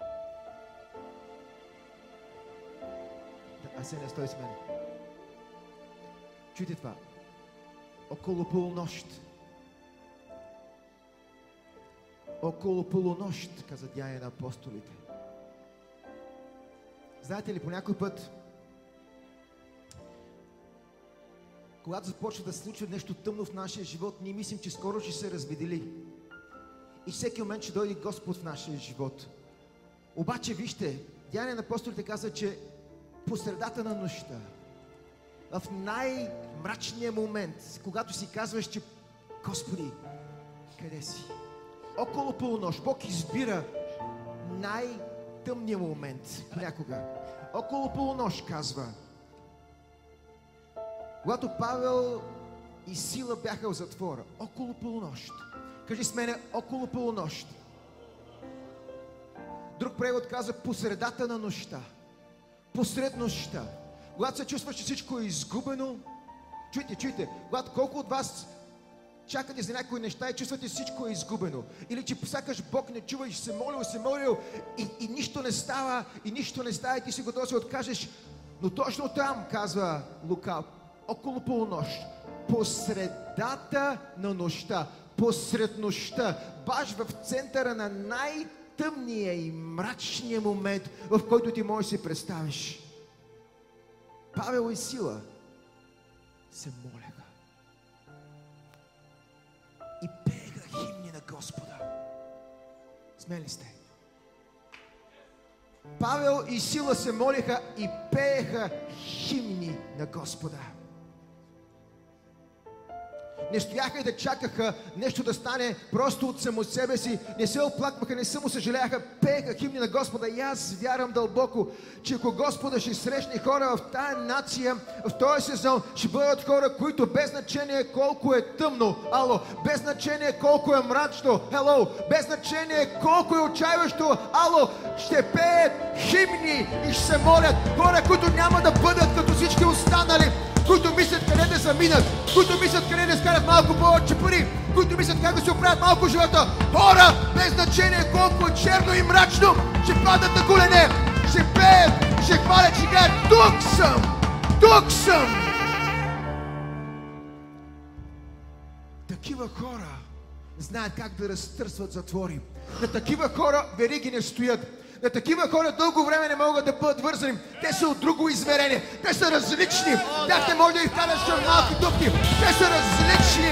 Аз се не стой с мен. Чуйте това. Около полунощ. Около полунощ, каза Деяния на апостолите. Знаете ли, по някой път, когато започва да се случва нещо тъмно в нашия живот, ние мислим, че скоро ще се развидели. И всеки момент ще дойде Господ в нашия живот. Обаче, вижте, Деяния на апостолите каза, че по средата на нощта, в най-мрачния момент, когато си казваш, че Господи, къде си? Около полунощ, Бог избира най-тъмния момент понякога. Около полунощ, казва. Когато Павел и Сила бяха в затвора, около полунощ. Кажи с мене, около полунощ. Друг превод казва, по средата на нощта. Посред нощта, когато се чувстваш, че всичко е изгубено, чуйте, чуйте, когато колко от вас чакате за някои неща и чувствате, че всичко е изгубено, или че сякаш Бог не чува и ще се молил, се молил и, и нищо не става, и нищо не става и ти си готов да се откажеш, но точно там, казва Лука, около полунощ, посредата на нощта, посред нощта, баш в центъра на най- тъмния и мрачния момент, в който ти можеш да си представиш. Павел и Сила се молеха и пееха химни на Господа. Смели сте? Павел и Сила се молеха и пееха химни на Господа. Не стояха и да чакаха нещо да стане просто от само себе си. Не се оплакваха, не само съжаляха, пееха химни на Господа. И аз вярвам дълбоко, че ако Господа ще срещне хора в тая нация, в този сезон, ще бъдат хора, които без значение колко е тъмно, ало, без значение колко е мрачно, hello, без значение колко е отчаиващо, ало, ще пеят химни и ще се молят. Хора, които няма да бъдат като всички останали, които мислят къде да заминат, които мислят къде да скарат малко повече пари, които мислят как да се оправят малко в живота. Хора, без значение колко е черно и мрачно, ще падат на колене, ще пеят, ще хвалят, ще кажат, тук съм, тук съм. Такива хора знаят как да разтърсват затвори. На такива хора вериги не стоят. На такива хора дълго време не могат да бъдат вързани. Те са от друго измерение. Те са различни. Тях не може да изкараш към малки дупки. Те са различни.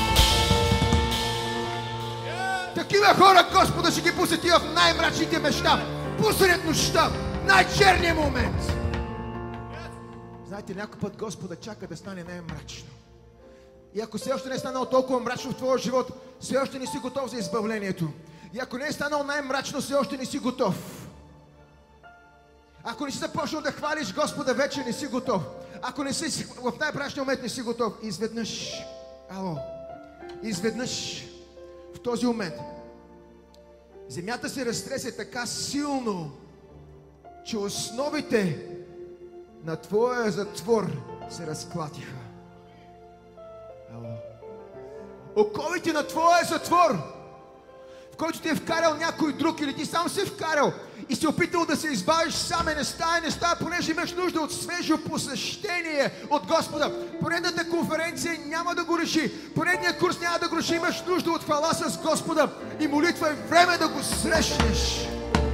Такива хора Господа ще ги посети в най-мрачните места. Посред нощта. Най-черният момент. Знаете, някой път Господа чака да стане най-мрачно. И ако все още не е станало толкова мрачно в твоя живот, все още не си готов за избавлението. И ако не е станало най-мрачно, все още не си готов. Ако не си започнал да хвалиш Господа, вече не си готов. Ако не си в най-мрачния момент не си готов, изведнъж, ало, изведнъж в този момент земята се разтресе така силно, че основите на твоя затвор се разклатиха. Ало. Оковите на твоя затвор, в който ти е вкарал някой друг или ти сам се вкарал и си опитал да се избавиш сам, не става, не става, понеже имаш нужда от свежо посещение от Господа. Поредната конференция няма да го реши, поредният курс няма да го реши, имаш нужда от хвала с Господа и молитва, е време да го срещнеш.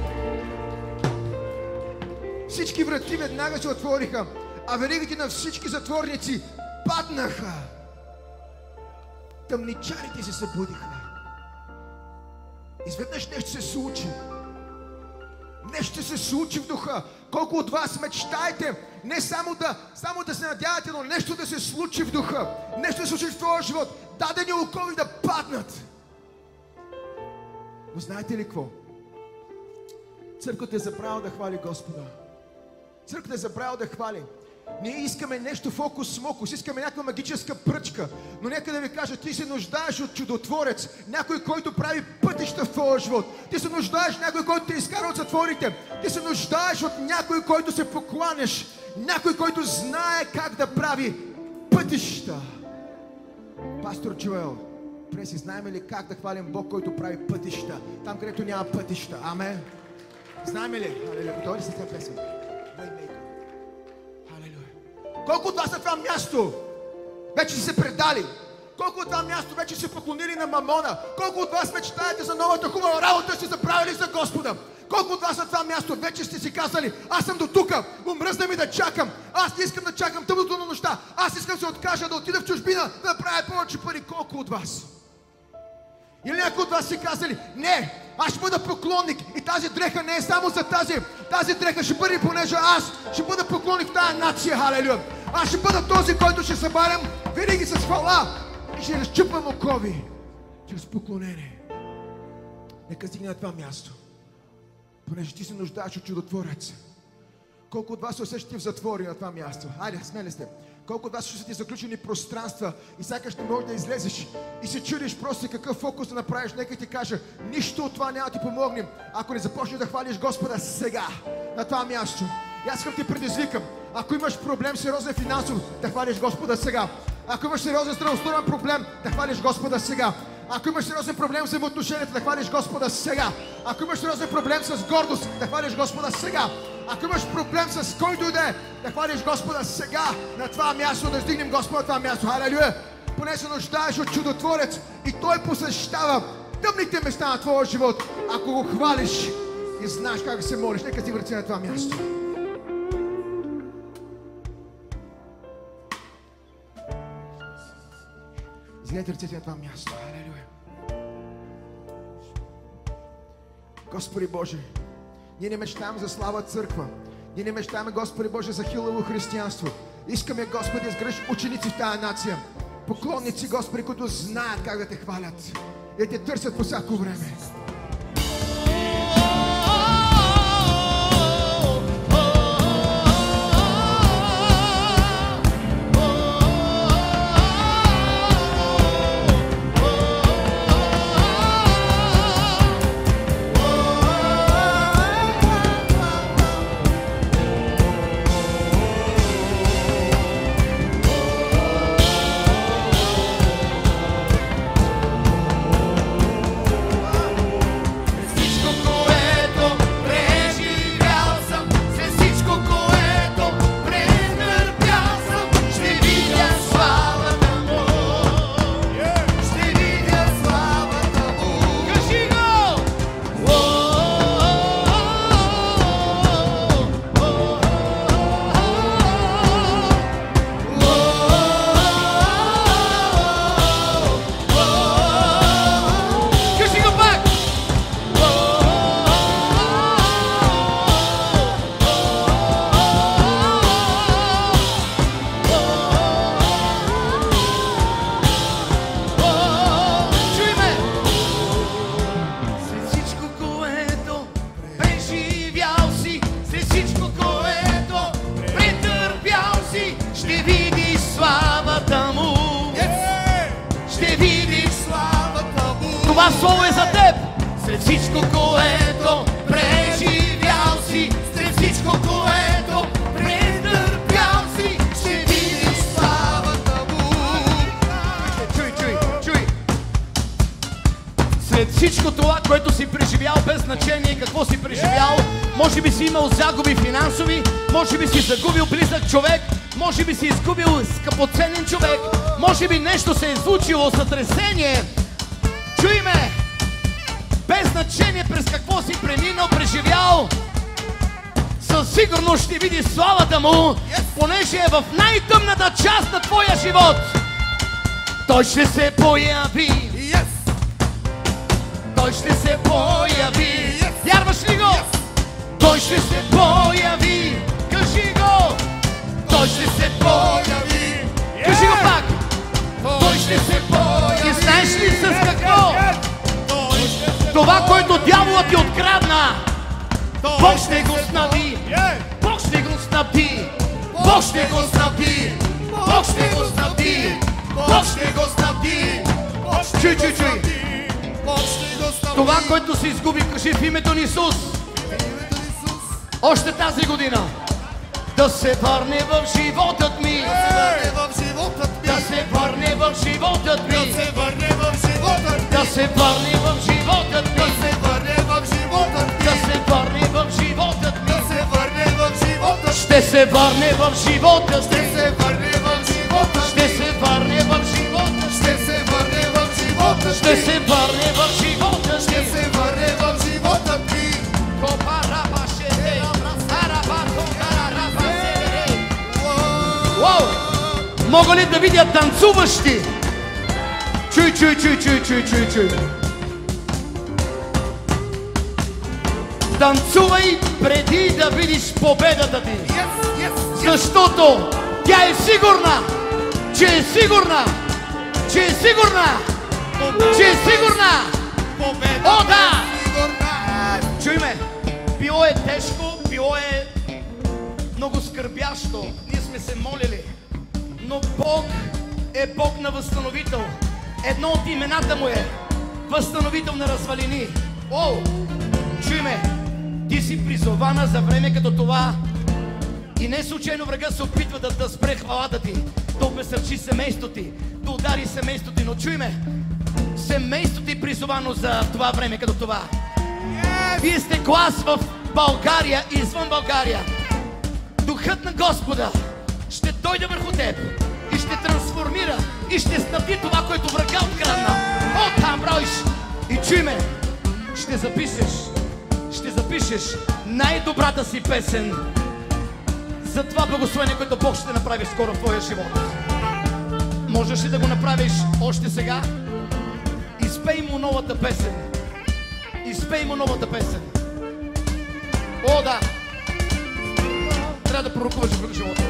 Всички врати веднага се отвориха, а веригите на всички затворници паднаха. Тъмничарите се събудиха. Изведнъж нещо се случи. Нещо се случи в духа. Колко от вас мечтаете не само да, само да се надявате, но нещо да се случи в духа. Нещо да се случи в твоя живот. Дадени окови да паднат. Но знаете ли какво? Църквата е забравила да хвали Господа. Църквата е забравила да хвали. Ние искаме нещо фокус-мокус, искаме някаква магическа пръчка. Но нека да ви кажа, ти се нуждаеш от чудотворец. Някой, който прави пътища в твоя живот. Ти се нуждаеш от някой, който те изкара от затворите. Ти се нуждаеш от някой, който се покланяш. Някой, който знае как да прави пътища. Пастор Джоел, преси, знаем ли как да хвалим Бог, който прави пътища? Там, където няма пътища. Амен. Знаем ли? Алелуя. Готови ли са тази песен? Колко от вас на това място вече си се предали? Колко от това място вече си поклонили на мамона? Колко от вас мечтаете за новата хубава работа, сте забравили за Господа? Колко от вас на това място вече сте си казали: аз съм до тука, умръзна ми да чакам, аз не искам да чакам тъмното на нощта, аз искам да се откажа да отида в чужбина, да правя повече пари? Колко от вас? Или някой от вас си казали: не, аз ще бъда поклонник и тази дреха не е само за тази. Тази дреха ще бъде, понеже аз ще бъда поклонник в тази нация, халелуя. Аз ще бъда този, който ще събарям винаги с хвала и ще разчупвам окови чрез поклонение. Нека стигне на това място, понеже ти се нуждаеш от чудотворец. Колко от вас се усещате в затвори на това място? Айде, смели сте. Колко от вас ще са заключени пространства и сякаш не можеш да излезеш и се чудиш просто какъв фокус да направиш. Нека ти кажа, нищо от това няма да ти помогне, ако не започнеш да хвалиш Господа сега, на това място. И аз искам ти предизвикам, ако имаш проблем сериозен финансов, да хвалиш Господа сега. Ако имаш сериозен здравословен проблем, да хвалиш Господа сега. Ако имаш сериозен проблем с взаимоотношенията, да хвалиш Господа сега. Ако имаш сериозен проблем с гордост, да хвалиш Господа сега. Ако имаш проблем с който и да е, да хвалиш Господа сега на това място, да издигнем Господа на това място. Халелуя! Поне се нуждаеш от чудотворец и Той посещава тъмните места на твоя живот. Ако го хвалиш и знаеш как се молиш, нека ти върти на това място. Изгледайте ръцете на това място. Халелуя! Господи Боже, ние не мечтаем за слава църква. Ние не мечтаем, Господи Боже, за хилаво християнство. Искаме, Господи, да изградиш ученици в тази нация. Поклонници, Господи, които знаят как да те хвалят и те търсят по всяко време. теб. След всичко, което преживял си, след всичко, което претърпял си, ще видиш славата му. Чуй, чуй, чуй. След всичко това, което си преживял, без значение какво си преживял, може би си имал загуби финансови, може би си загубил близък човек, може би си изгубил скъпоценен човек, може би нещо се е случило, сътресение. Чуй ме! Без значение през какво си преминал, преживял, със сигурност ще види славата му, понеже е в най-тъмната част на твоя живот. Той ще се появи. Той ще се появи. Вярваш ли го? Той ще се появи. Кажи го. Той ще се появи. Кажи го пак. Той ще се появи. И знаеш ли с какво? Това, което дяволът ти открадна, Бог ще го снабди. Бог ще го снабди. Бог ще го снабди. Бог ще го снабди. Бог ще го снабди. Чуй, чуй, чуй. Това, което се изгуби, кажи в името на Исус. Още тази година да се върне в животът ми. Да се върне в животът ми. Да се върне в животът ми. Да се върне в животът ми. Да се върне в животът ми. Да се върне в животът ми. Да се върне в животът. Ще се върне в живота. Ще се върне в живота. Ще се върне в живота. Ще се върне в живота. Ще се върне в живота. Ще се върне в живота ми. Копараба ще те. Уау! Мога ли да видя танцуващи? Чуй, чуй, чуй, чуй, чуй, чуй, чуй. Танцувай преди да видиш победата ти. Yes, yes, yes. Защото тя е сигурна, че е сигурна, че е сигурна, победа, че е сигурна. Победа, о, да! Е чуй ме, било е тежко, било е много скърбящо. Ние сме се молили, но Бог е Бог на възстановител. Едно от имената му е възстановител на развалини. О, чуй ме, ти си призована за време като това и не случайно врага се опитва да, да спре хвалата ти, да обесърчи семейството ти, да удари семейството ти, но чуй ме, семейството ти е призовано за това време като това. Yes. Вие сте глас в България и извън България. Духът на Господа ще дойде върху теб и ще трансформира и ще снабди това, което врага открадна. О, там, броиш! И чуй ме, ще запишеш, ще запишеш най-добрата си песен за това благословение, което Бог ще направи скоро в твоя живот. Можеш ли да го направиш още сега? Изпей му новата песен. Изпей му новата песен. О, да! Трябва да пророкуваш в живота.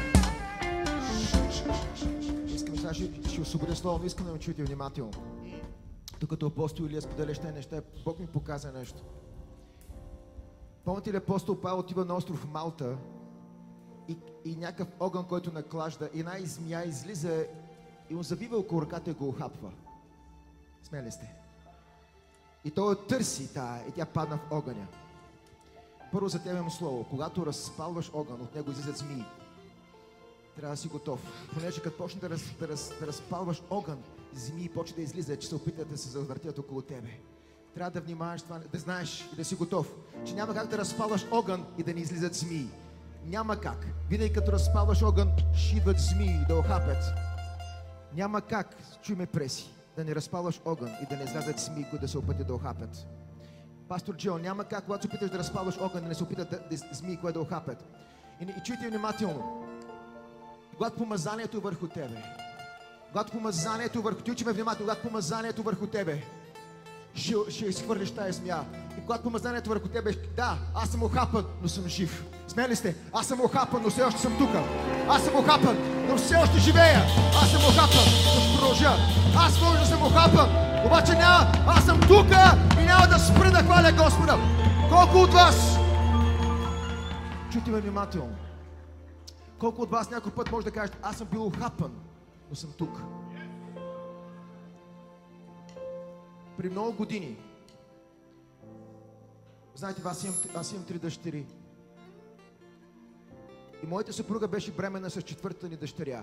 Искам сега ще, ще освободя слово, но искам да ме чуете внимателно. Докато апостол Илия споделяш тези неща, Бог ми показа нещо. Помните ли, апостол Павел отива на остров Малта и, и някакъв огън, който наклажда, и една змия излиза и му завива около ръката и го охапва. Смели сте? И той я търси тая и тя падна в огъня. Първо за тебе имам слово. Когато разпалваш огън, от него излизат змии. Трябва да си готов. Понеже като почне да, раз, да, раз, да разпалваш огън, змии почне да излизат, че се опитат да се завъртят около тебе. Трябва да внимаваш това, да знаеш и да си готов, че няма как да разпалваш огън и да не излизат змии. Няма как. Винаги като разпалваш огън, ще идват змии да охапят. Няма как, чуй ме преси, да не разпалваш огън и да не излязат змии, които да се опитат да охапят. Пастор Джо, няма как, когато се опиташ да разпалваш огън, да не се опитат да, да, змии, които да охапят. И, и чуйте внимателно. Когато помазанието е върху тебе, когато помазанието върху ти, учиме внимателно, когато помазанието върху тебе, ще, ще изхвърлиш тая змия. И когато помазанието върху тебе, да, аз съм охапан, но съм жив. Смели сте? Аз съм охапан, но все още съм тука. Аз съм охапан, но все още живея. Аз съм охапан, но ще продължа. Аз може да съм охапан, обаче няма, аз съм тука и няма да спра да хваля Господа. Колко от вас? Чуйте ме внимателно. Колко от вас някой път може да кажете, аз съм бил охапан, но съм тук. При много години Знаете, аз имам, аз имам три дъщери. И моята съпруга беше бременна с четвъртата ни дъщеря.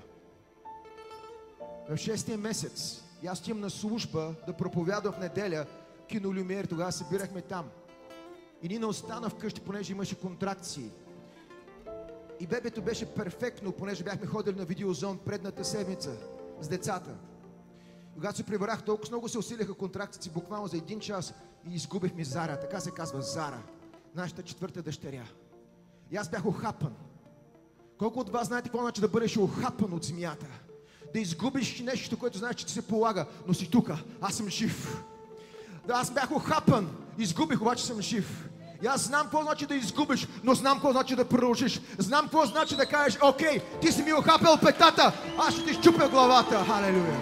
В шестия месец и аз отивам на служба да проповядвам в неделя кино Люмиер, тогава събирахме там. И Нина остана вкъщи, понеже имаше контракции. И бебето беше перфектно, понеже бяхме ходили на видеозон предната седмица с децата. И когато се прибрах, толкова много се усилиха контракциите, буквално за един час и изгубихме Зара, така се казва Зара, нашата четвърта дъщеря. И аз бях охапан. Колко от вас знаете какво значи да бъдеш охапан от змията? Да изгубиш нещо, което знаеш, че ти се полага, но си тука, аз съм жив. Да, аз бях охапан, изгубих, обаче съм жив. И аз знам какво значи да изгубиш, но знам какво значи да продължиш. Знам какво значи да кажеш, окей, ти си ми охапел петата, аз ще ти щупя главата. Халелуя!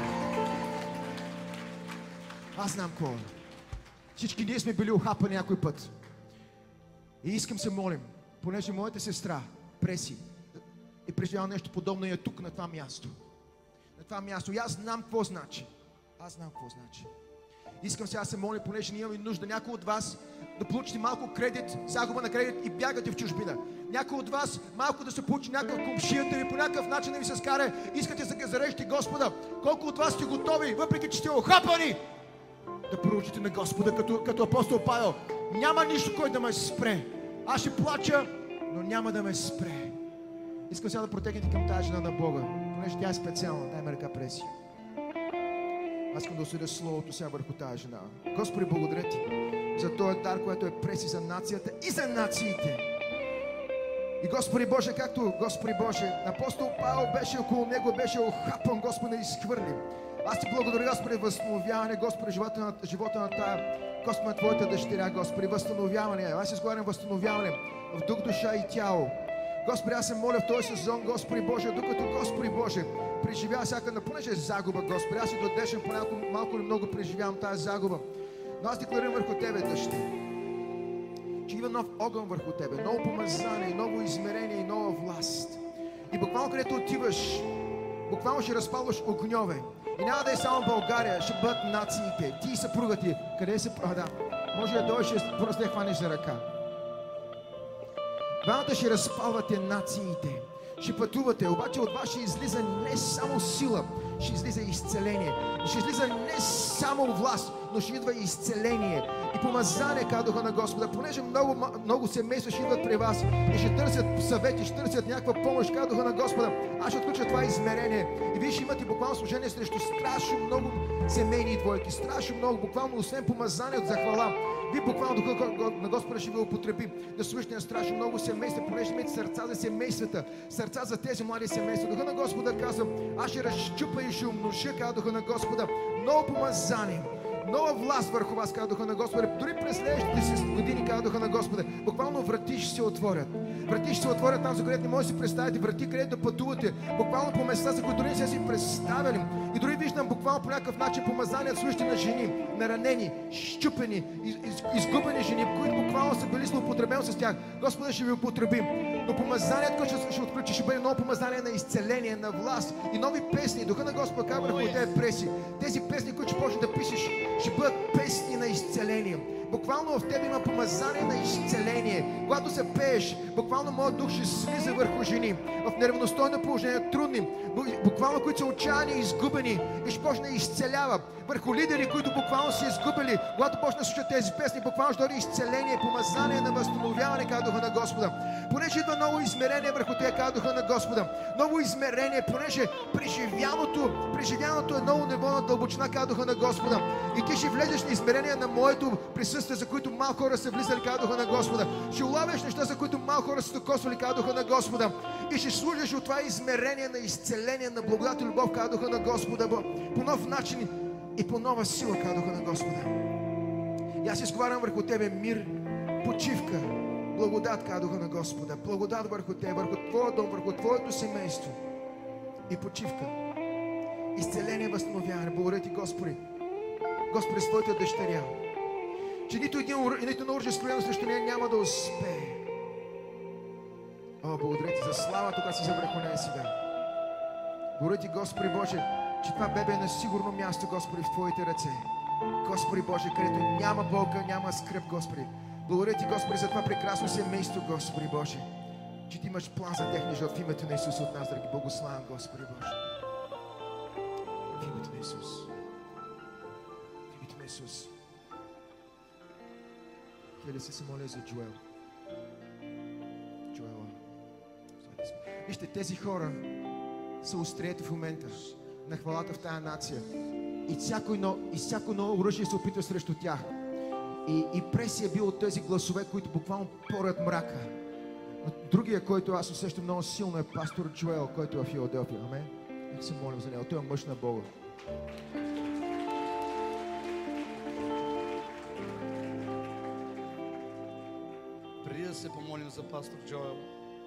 Аз знам какво. Всички ние сме били охапани някой път. И искам се молим, понеже моята сестра, Преси, е преживяла нещо подобно и е тук, на това място. На това място. И аз знам какво значи. Аз знам какво значи. Искам сега да се моля, понеже ние имаме нужда някой от вас да получите малко кредит, загуба на кредит и бягате в чужбина. Някой от вас малко да се получи някакъв комшията ви, по някакъв начин да ви се скара, искате да зарежете Господа. Колко от вас сте готови, въпреки че сте охапани, да продължите на Господа, като, като апостол Павел. Няма нищо, който да ме спре. Аз ще плача, но няма да ме спре. Искам сега да протегнете към тази жена на Бога, понеже тя е специална. Дай ме ръка, Преси. Аз искам да осъдя Словото сега върху тази жена. Господи, благодаря Ти за този дар, който е Преси за нацията и за нациите. И Господи Боже, както Господи Боже, апостол Павел беше около него, беше охапан, Господи, да изхвърли. Аз Ти благодаря, Господи, възстановяване, Господи, живота на, живота на тая, Господи, на Твоята дъщеря, Господи, възстановяване. Аз изговарям възстановяване в дух, душа и тяло. Господи, аз се моля в този сезон, Господи Боже, докато Господи Боже преживява всяка на понеже е загуба, Господи. Аз и до днешен понякога малко или много преживявам тази загуба. Но аз декларирам върху Тебе, дъщеря, че има нов огън върху Тебе, ново помазание, ново измерение и нова власт. И буквално където отиваш, буквално ще разпалваш огньове. И няма да е само България, ще бъдат нациите. Ти и съпруга ти. Къде се... А, да. Може да дойдеш и просто да хванеш за ръка. Двамата ще разпалвате нациите. Ще пътувате, обаче от вас ще излиза не само сила, ще излиза изцеление. Ще излиза не само власт, но ще идва изцеление. И помазание, каза Духа на Господа, понеже много, много семейства ще идват при вас и ще търсят съвети, ще търсят някаква помощ, каза Духа на Господа. Аз ще отключа това измерение. И вие ще имате буквално служение срещу страшно много семейни двойки, страшно много, буквално освен помазанието за хвала. Вие буквално Духа на Господа ще ви употреби да служите на страшно много семейства, понеже имате сърца за семействата, сърца за тези млади семейства. Духа на Господа казва, аз ще разчупа и ще умножа, казва Духа на Господа, ново помазание, нова власт върху вас, казва Духа на Господа. Дори през следващите си години, казва Духа на Господа, буквално врати ще се отворят. Врати ще се отворят там, за където не може да си представите, врати където да пътувате, буквално по места, за които дори не сте си представили. И дори виждам буквално по някакъв начин помазания, служите на жени, на ранени, щупени, из, из, изгубени жени, които буквално са били злоупотребени с тях. Господа ще ви употреби. Но помазанието, което ще, ще отключи, ще бъде ново помазание на изцеление, на власт и нови песни. Духа на Господа казва върху тези преси. Тези песни, които ще почнеш да пишеш, ще бъдат песни на изцеление. Буквално в тебе има помазание на изцеление. Когато се пееш, буквално моят дух ще слиза върху жени в неравностойно положение, трудни, буквално които са отчаяни и изгубени, и ще почне да изцелява върху лидери, които буквално са изгубили. Когато почне да слушат тези песни, буквално ще дойде изцеление, помазание на възстановяване, казва Духа на Господа. Понеже идва ново измерение върху те, казва Духа на Господа. Ново измерение, понеже преживяното, преживяното е ново ниво на дълбочина, казва Духа на Господа. И ти ще влезеш на измерение на моето присъствие, за които малко хора са влизали, казва Духа на Господа. Ще улавяш неща, за които малко хора са докосвали, казва Духа на Господа. И ще служиш от това измерение на изцеление, на благодат и любов, казва Духа на Господа. По нов начин и по нова сила, казва Духа на Господа. И аз изговарям върху тебе мир, почивка, благодат, казва Духа на Господа. Благодат върху тебе, върху твоя дом, върху твоето семейство. И почивка. Изцеление, възстановяване. Благодаря ти, Господи. Господи, с твоята дъщеря. Че нито един, нито на оръжие скроено срещу нея няма да успее. О, благодаря ти за славата, която си за върху нея сега. Благодаря ти, Господи Боже, че това бебе е на сигурно място, Господи, в Твоите ръце. Господи Боже, където няма болка, няма скръб, Господи. Благодаря Ти, Господи, за това прекрасно семейство, Господи Боже. Че Ти имаш план за техния живот в името на Исус от нас, да ги благославям, Господи Боже. В името на Исус. В името на Исус. Хели се се моля за Джоел. Джоела. Вижте, тези хора са острието в момента на хвалата в тая нация. И всяко едно, и всяко едно оръжие се опитва срещу тях. И, и пресия бил от тези гласове, които буквално порят мрака. Но другия, който аз усещам много силно, е пастор Джоел, който е в Филаделфия. Амен. Нека се молим за него. Той е мъж на Бога. Преди да се помолим за пастор Джоел,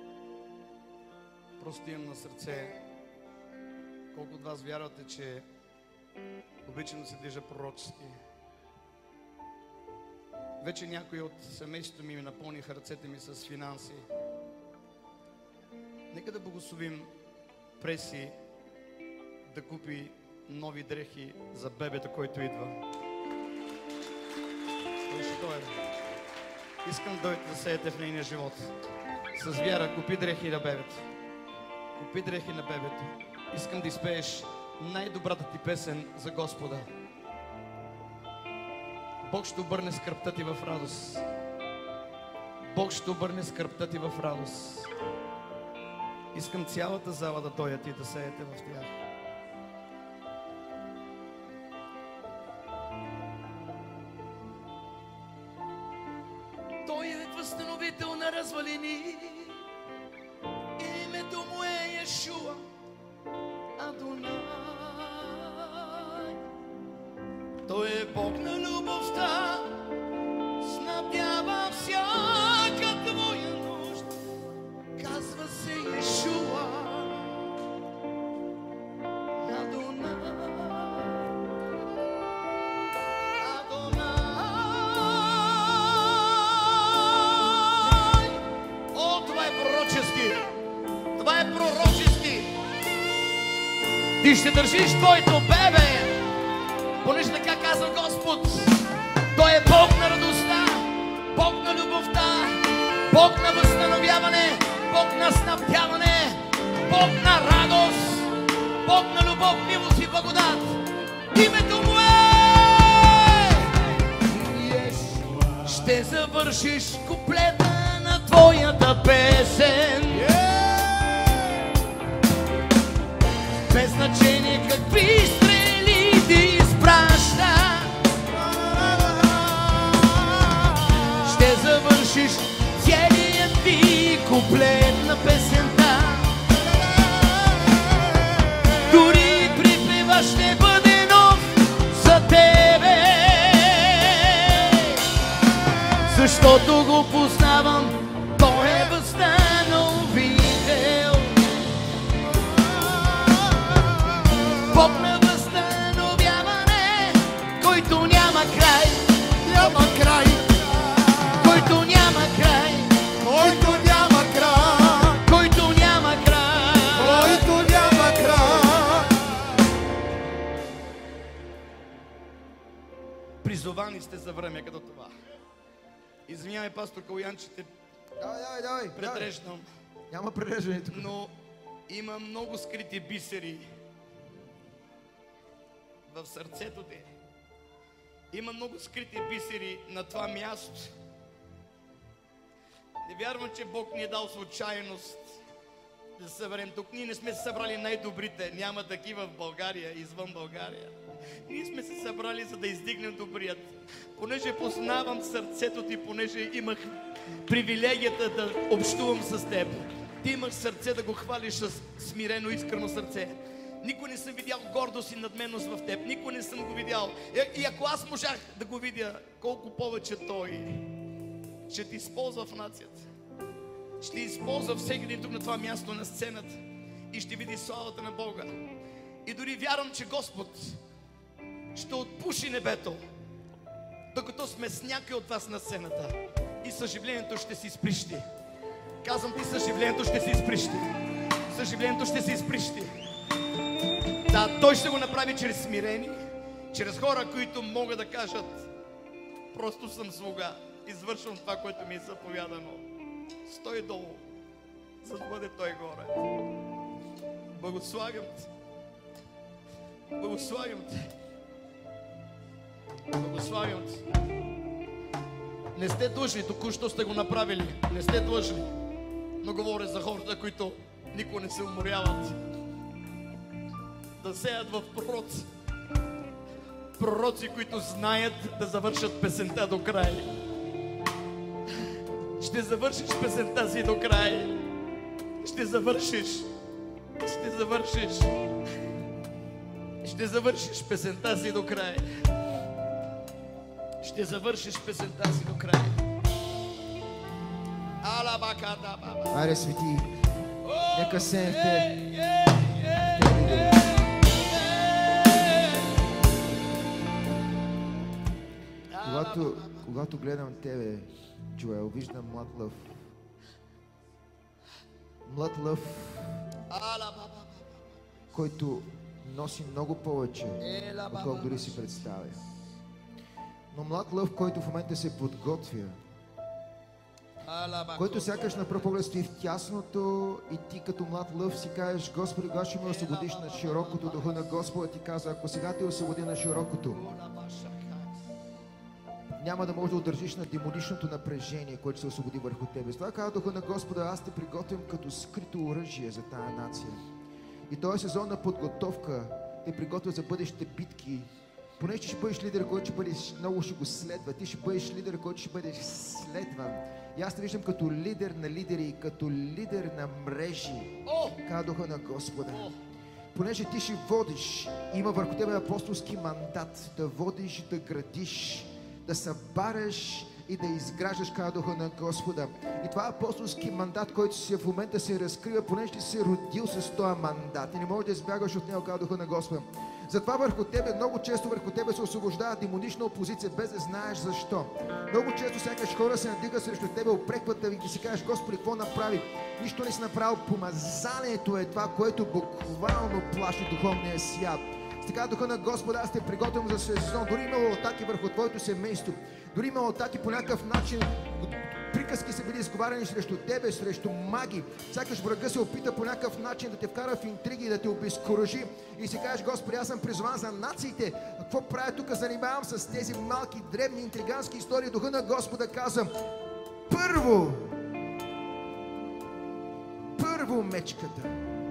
просто имам на сърце, колко от вас вярвате, че обичам да се движа пророчески. Вече някои от семейството ми ми напълниха ръцете ми с финанси. Нека да благословим Преси да купи нови дрехи за бебето, който идва. Той ще дойде. Искам да дойдете да сеете в нейния живот. С вяра купи дрехи на бебето. Купи дрехи на бебето. Искам да изпееш най-добрата ти песен за Господа. Бог ще обърне скърбта ти в радост. Бог ще обърне скърбта ти в радост. Искам цялата зала да дойдат и да сеете в тях. Той е възстановител на развалини. Името му е Йешуа Адонай. Той е Бог на любовта, снабдява всяка твоя нужда. Казва се Йешуа Адонай. Адонай. О, това е пророчески. Това е пророчески. Ти ще държиш твоето бебе, понеже така казва Господ. Той е Бог на радостта, Бог на любовта, Бог на възстановяване, Бог на снабдяване, Бог на радост, Бог на любов, милост и благодат. Името му е! Ще завършиш куплета на твоята песен. Без значение какви стрели ти изпраща, ще завършиш целият ти куплет на песента. Дори припева ще бъде нов за тебе, защото го познавам. Той е възстановител, Бог на възстановяване, който няма край, няма край, който няма край, който няма край, който няма край, който няма край. Призовани сте за време като това. Извинявай, пастор Калуян, че те Давай, давай, давай. предреждам, Няма пререждане тук. но има много скрити бисери в сърцето ти. Има много скрити бисери на това място. Не вярвам, че Бог ни е дал случайност да се съберем тук. Ние не сме се събрали най-добрите. Няма такива в България, извън България. Ние сме се събрали, за да издигнем добрият. Понеже познавам сърцето ти, понеже имах привилегията да общувам с теб. Ти имаш сърце да го хвалиш с смирено, искрено сърце. Никой не съм видял гордост и надменност в теб. Никой не съм го видял. И ако аз можах да го видя, колко повече Той ще ти използва в нацията. Ще използва всеки един тук на това място на сцената и ще види славата на Бога. И дори вярвам, че Господ ще отпуши небето, докато сме с някой от вас на сцената. И съживлението ще се изприщи. Казвам ти, съживлението ще се изприщи. Съживлението ще се изприщи. Да, Той ще го направи чрез смирени, чрез хора, които могат да кажат: просто съм слуга, извършвам това, което ми е заповядано. Стой долу, за да бъде той горе. Благославям те. Благославям те. Благославям те. Не сте длъжни, току-що сте го направили. Не сте длъжни. Но говоря за хората, които никога не се уморяват. Да сеят в пророци. Пророци, които знаят да завършат песента до край. Ще завършиш песента си до край. Ще завършиш. Ще завършиш. Ще завършиш песента си до край. Ще завършиш песента си до край. Айде, свети, нека сеем в теб. Когато, когато гледам тебе, Джоел, виждам млад лъв. Млад лъв, който носи много повече, отколкото дори си представя. Но млад лъв, който в момента се подготвя, който сякаш на пръв поглед стои в тясното и ти като млад лъв си кажеш: Господи, кога ще ме освободиш на широкото? Духа на Господа ти казва: ако сега те освободи на широкото, няма да можеш да удържиш на демоничното напрежение, което се освободи върху тебе. С това казва Духа на Господа: аз те приготвям като скрито оръжие за тая нация. И този сезон на подготовка те приготвя за бъдещите битки. Понеже ти ще бъдеш лидер, който ще бъдеш, много ще го следва. Ти ще бъдеш лидер, който ще бъдеш следван. И аз те виждам като лидер на лидери, като лидер на мрежи. Казва Духа на Господа. Понеже ти ще водиш, има върху тебе апостолски мандат да водиш, да градиш, да събаряш и да изграждаш, казва Духа на Господа. И това е апостолски мандат, който си в момента се разкрива, понеже ти си родил с този мандат и не можеш да избягаш от него, казва Духа на Господа. Затова върху тебе, много често върху тебе се освобождава демонична опозиция, без да знаеш защо. Много често сякаш хора се надигат срещу тебе, опрекват те и ти си кажеш: Господи, какво направи? Нищо не си направил. Помазанието е това, което буквално плаши духовния свят. Така, Духа на Господа, аз те приготвям за сезон. Дори имало атаки върху твоето семейство. Дори имало атаки по някакъв начин. Приказки са били изговаряни срещу тебе, срещу маги. Сякаш врага се опита по някакъв начин да те вкара в интриги, да те обезкуражи. И си кажеш: Господи, аз съм призван за нациите. Какво правя тук? Занимавам с тези малки, дребни, интригански истории. Духа на Господа казва: първо, първо мечката.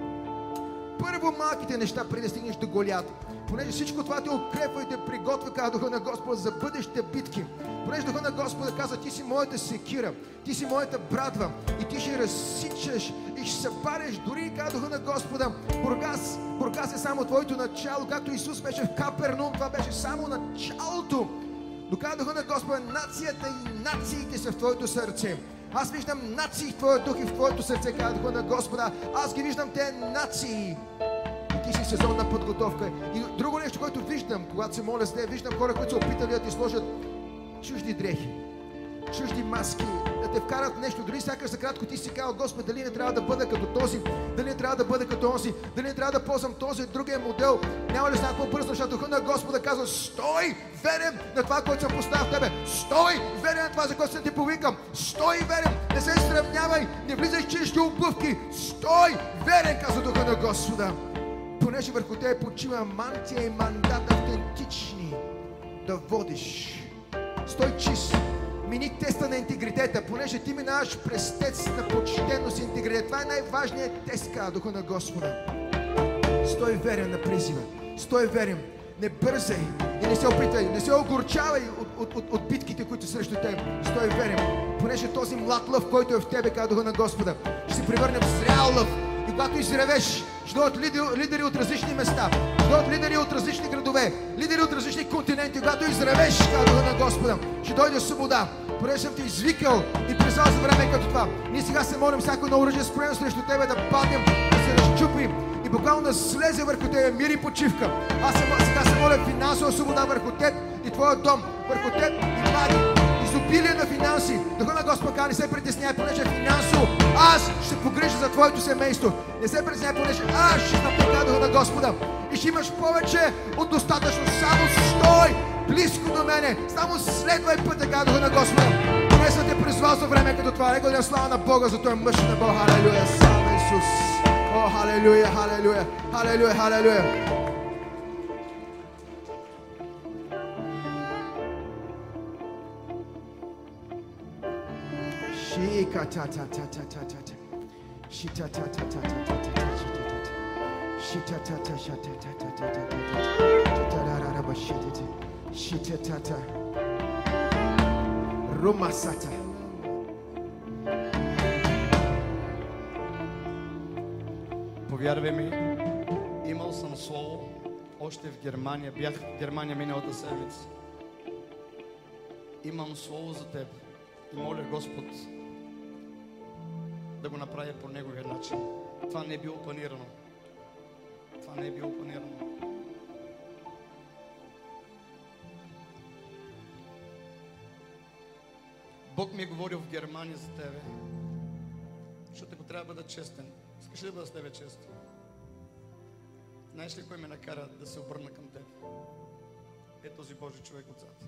Първо малките неща, преди да стигнеш до Голиат. Понеже всичко това те укрепва и те приготвя, казва Духа на Господа, за бъдещите битки. Понеже Духа на Господа казва: ти си моята секира, ти си моята брадва и ти ще разсичаш и ще се пареш. Дори, казва Духа на Господа, Бургас, Бургас е само твоето начало, както Исус беше в Капернаум, това беше само началото. Но казва Духа на Господа: нацията и нациите са в твоето сърце. Аз виждам нации в твоя дух и в твоето сърце, казва Духа на Господа. Аз ги виждам те нации. И ти си сезон на подготовка. И друго нещо, което виждам, когато се моля с теб, виждам хора, които са опитали да ти сложат чужди дрехи, чужди маски, да те вкарат в нещо. Дори сякаш за кратко ти си казал: Господи, дали не трябва да бъда като този, дали не трябва да бъда като онзи, дали не трябва да ползвам този, другия модел. Няма ли сега по-бързо, защото Духа на Господа казва: стой верен на това, което съм поставил в тебе. Стой верен на това, за което съм ти повикам. Стой верен, не се сравнявай, не влизай в чужди обувки. Стой верен, казва Духа на Господа. Понеже върху тебе почива мантия и мандат автентични да водиш. Стой чист. Мини теста на интегритета, понеже ти минаваш през тест на почтеност и интегритет. Това е най-важният тест, казва Духа на Господа. Стой верен на призива. Стой верен. Не бързай и не се опитай, не се огорчавай от, от, от, от битките, които са срещу теб. Стой верен, понеже този млад лъв, който е в тебе, казва Духа на Господа, ще се превърне в зрял лъв. И когато изревеш, ще дойдат лидери, лидери от различни места, ще дойдат лидери от различни градове, лидери от различни континенти. Когато изревеш, казва Духа на Господа, ще дойде свобода. Понеже съм те извикал и призвал за време като това. Ние сега се молим всяко едно оръжие спрено срещу тебе да паднем, да се разчупим и буквално да слезе върху тебе мир и почивка. Аз сега се моля финансова свобода върху теб и твоя дом, върху теб и маги. Изобилие на финанси. Духа на Господа казва: не се притесняй, понеже финансово аз ще погрижа за твоето семейство. Не се притесняй, понеже аз ще напека Духа на Господа. И ще имаш повече от достатъчно. Само стой близко до мене. Само следвай пътя, казва Духа на Господа. съм те призвал за време като това. Нека да слава на Бога за този мъж на Бог. Халелуя, слава Исус. О, халелуя, халелуя, халелуя, халелуя. Shika ta ta ta ta ta ta ta. Shita ta ta ta ta ta ta ta. Shita ta ta ta ta ta ta ta ta. Ta ra ra ra ba shita ta. Shita ta ta. Roma sata. Повярвай ми, имал съм слово още в Германия. Бях в Германия миналата седмица. Имам слово за теб и моля Господ да го направи по неговия начин. Това не е било планирано. Това не е било планирано. Бог ми е говорил в Германия за тебе, защото ако трябва да бъда честен, искаш ли да бъда с тебе честен? Знаеш ли кой ме накара да се обърна към теб? Е този Божий човек отзад.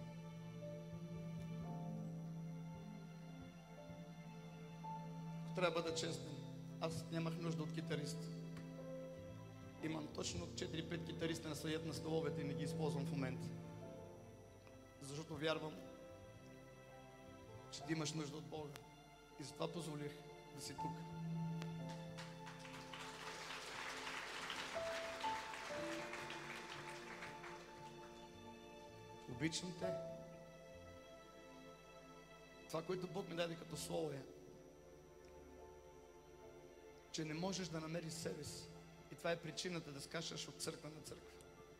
Ако трябва да бъда честен, аз нямах нужда от китарист. Имам точно четири-пет китариста на седят на столовете и не ги използвам в момента. Защото вярвам, че ти имаш нужда от Бога. И затова позволих да си тук. Обичам те. Това, което Бог ми даде като слово е, че не можеш да намериш себе си. И това е причината да скачаш от църква на църква.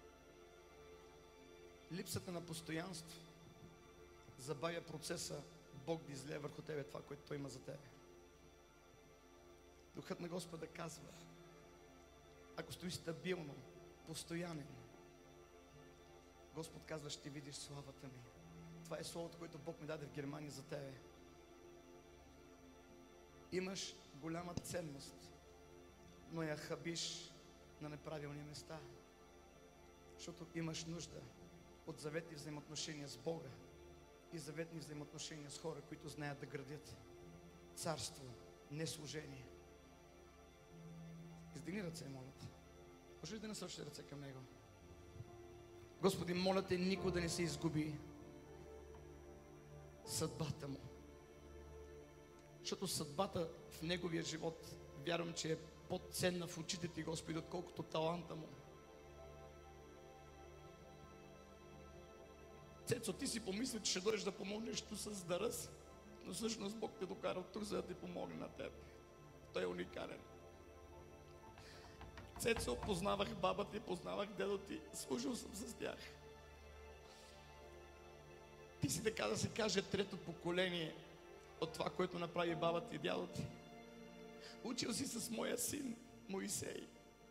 Липсата на постоянство забавя процеса Бог да излее върху тебе това, което Той има за тебе. Духът на Господа казва, ако стоиш стабилно, постоянен, Господ казва, ще видиш славата ми. Това е словото, което Бог ми даде в Германия за тебе. Имаш голяма ценност, но я хабиш на неправилни места. Защото имаш нужда от заветни взаимоотношения с Бога и заветни взаимоотношения с хора, които знаят да градят царство, не служение. Издигни ръце, моля те. Може ли да насочите ръце към Него? Господи, моля те, никой да не се изгуби съдбата му. Защото съдбата в неговия живот, вярвам, че е по-ценна в очите ти, Господи, отколкото таланта му. Цецо, ти си помисли, че ще дойдеш да помогнеш ту с дара си, но всъщност Бог те докара тук, за да ти помогне на теб. Той е уникален. Цецо, познавах баба ти, познавах дедо ти, служил съм с тях. Ти си, така да се каже, трето поколение от това, което направи баба ти и дядо ти. Учил си с моя син Моисей.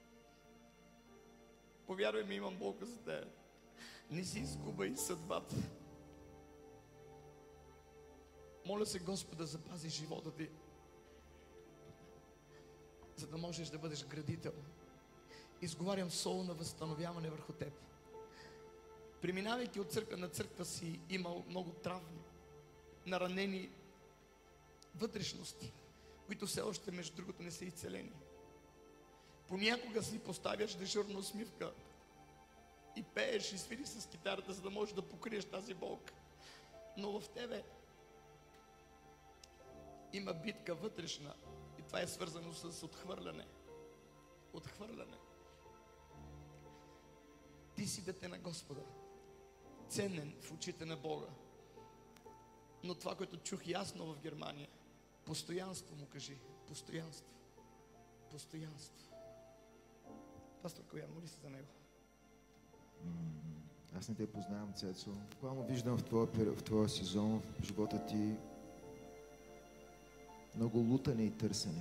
Повярвай ми, имам Бога за теб. Не си изгубай съдбата. Моля се Господа, запази живота ти, за да можеш да бъдеш градител. Изговарям слово на възстановяване върху теб. Преминавайки от църква на църква си имал много травми, наранени вътрешности, които все още между другото не са изцелени. Понякога си поставяш дежурна усмивка и пееш и свириш с китарата, за да можеш да покриеш тази болка. Но в тебе има битка вътрешна и това е свързано с отхвърляне. Отхвърляне. Ти си дете на Господа, ценен в очите на Бога. Но това, което чух ясно в Германия, постоянство му кажи. Постоянство. Постоянство. Пастор Коян, моли се за него. Аз не те познавам, Цецо. Буквално виждам в твоя, в твоя сезон, в живота ти, много лутане и търсене.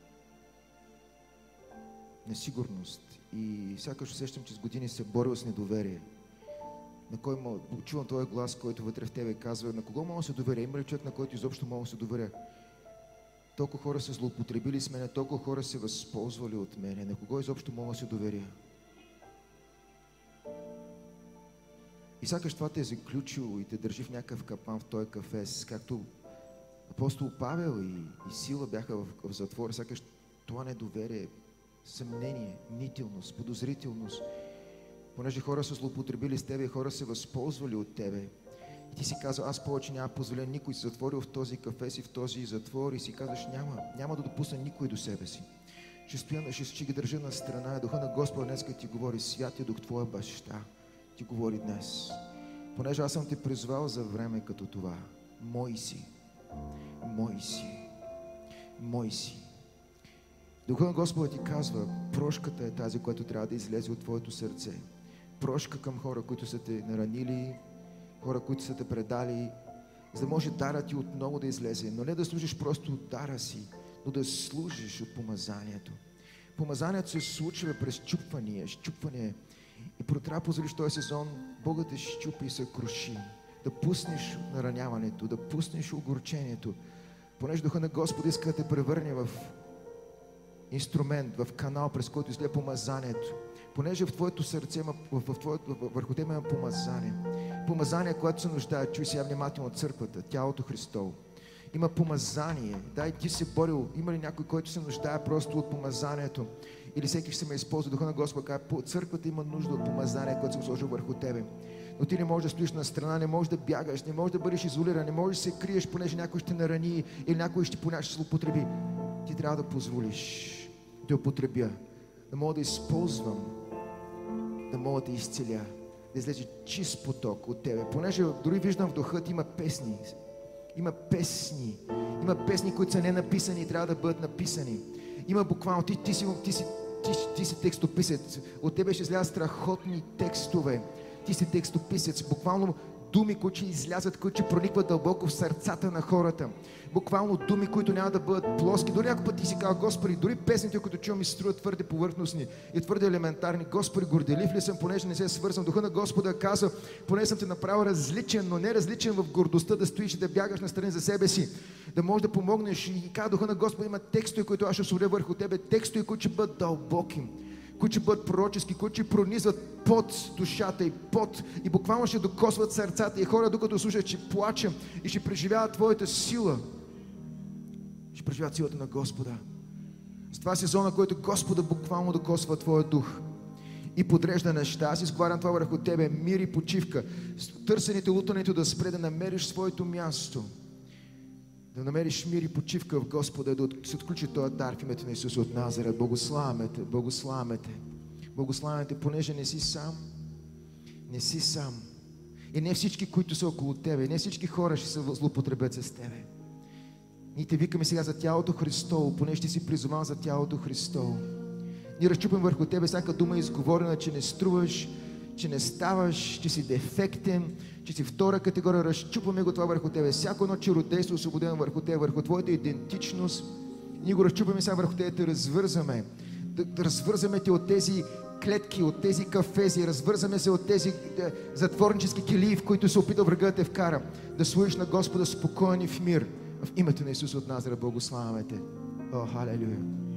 Несигурност. И сякаш усещам, че с години се борил с недоверие. На кой мога, чувам този глас, който вътре в тебе казва, на кого мога да се доверя? Има ли човек, на който изобщо мога да се доверя? Толкова хора са злоупотребили с мене, толкова хора се възползвали от мене. На кого изобщо мога да се доверя? И сякаш това те е заключило и те държи в някакъв капан в този кафес, както апостол Павел и, и Сила бяха в, в затвора, сякаш това недоверие, съмнение, мнителност, подозрителност, понеже хора са злоупотребили с тебе, хора се възползвали от тебе. И ти си казал, аз повече няма позволя никой, се затворил в този кафе си, в този затвор и си казваш, няма, няма да допусна никой до себе си. Ще стоя, ще, ще ги държа на страна. Духа на Господа днес ти говори, Святия Дух, Твоя баща, ти говори днес. Понеже аз съм те призвал за време като това. Мой си, мой си, мой си. Духа на Господа ти казва, прошката е тази, която трябва да излезе от твоето сърце. Прошка към хора, които са те наранили, хора, които са те предали, за да може дарът ти отново да излезе. Но не да служиш просто от дара си, но да служиш от помазанието. Помазанието се случва през чупвания, щупване. И трябва да позволиш този сезон Бога да щупи и се круши. Да пуснеш нараняването, да пуснеш огорчението. Понеже Духа на Господа иска да те превърне в инструмент, в канал, през който излезе помазанието. Понеже в твоето сърце, в твоето, върху тебе има помазание. Помазание, което се нуждае, чуй сега внимателно от църквата, тялото Христово. Има помазание. Дай, ти се борил. Има ли някой, който се нуждае просто от помазанието? Или всеки ще се ме използва. Духа на Господа казва, църквата има нужда от помазание, което се сложи върху тебе. Но ти не можеш да стоиш на страна, не можеш да бягаш, не можеш да бъдеш изолиран, не можеш да се криеш, понеже някой ще нарани или някой ще понякога ще злоупотреби. Ти трябва да позволиш да употребя, да мога да използвам, да мога да изцеля, да излезе чист поток от тебе. Понеже дори виждам в духът има песни. Има песни. Има песни, които са не написани и трябва да бъдат написани. Има буквално, ти, ти, си, ти, си, ти, ти си текстописец. От тебе ще излязат страхотни текстове. Ти си текстописец. Буквално думи, които ще излязат, които ще проникват дълбоко в сърцата на хората. Буквално думи, които няма да бъдат плоски. Дори някой път ти си казва, Господи, дори песните, които чувам, ми струват твърде повърхностни и твърде елементарни. Господи, горделив ли съм, понеже не се свързвам. Духа на Господа казва, понеже съм те направил различен, но не различен в гордостта да стоиш и да бягаш настрани за себе си. Да можеш да помогнеш. И казва, Духа на Господа има текстове, които аз ще освободя върху тебе. Текстове, които ще бъдат дълбоки, които ще бъдат пророчески, които ще пронизват под душата и под и буквално ще докосват сърцата и хора, докато слушат, ще плачем и ще преживяват твоята сила. Ще преживяват силата на Господа. С това сезона, който Господа буквално докосва твоя дух и подрежда неща. Аз изговарям това върху тебе. Мир и почивка. Търсените, лутането да спре, да намериш своето място. Да намериш мир и почивка в Господа, да се отключи този дар в името на Исус от Назарет. Благославяме те, благославяме те. Благославяме те, понеже не си сам. Не си сам. И не всички, които са около тебе, не всички хора ще се злоупотребят с тебе. Ние те викаме сега за тялото Христово, понеже ти си призован за тялото Христово. Ние разчупим върху тебе всяка дума изговорена, че не струваш, че не ставаш, че си дефектен, че си втора категория. Разчупваме го това върху тебе. Всяко едно чародейство освободено върху тебе, върху твоята идентичност. Ние го разчупваме сега върху тебе, те развързваме. Да, да развързваме те от тези клетки, от тези кафези, развързваме се от тези да, затворнически килии, в които се опита врага да те вкара. Да служиш на Господа спокоен и в мир. В името на Исус от Назарет благославяме те. О, халелуя!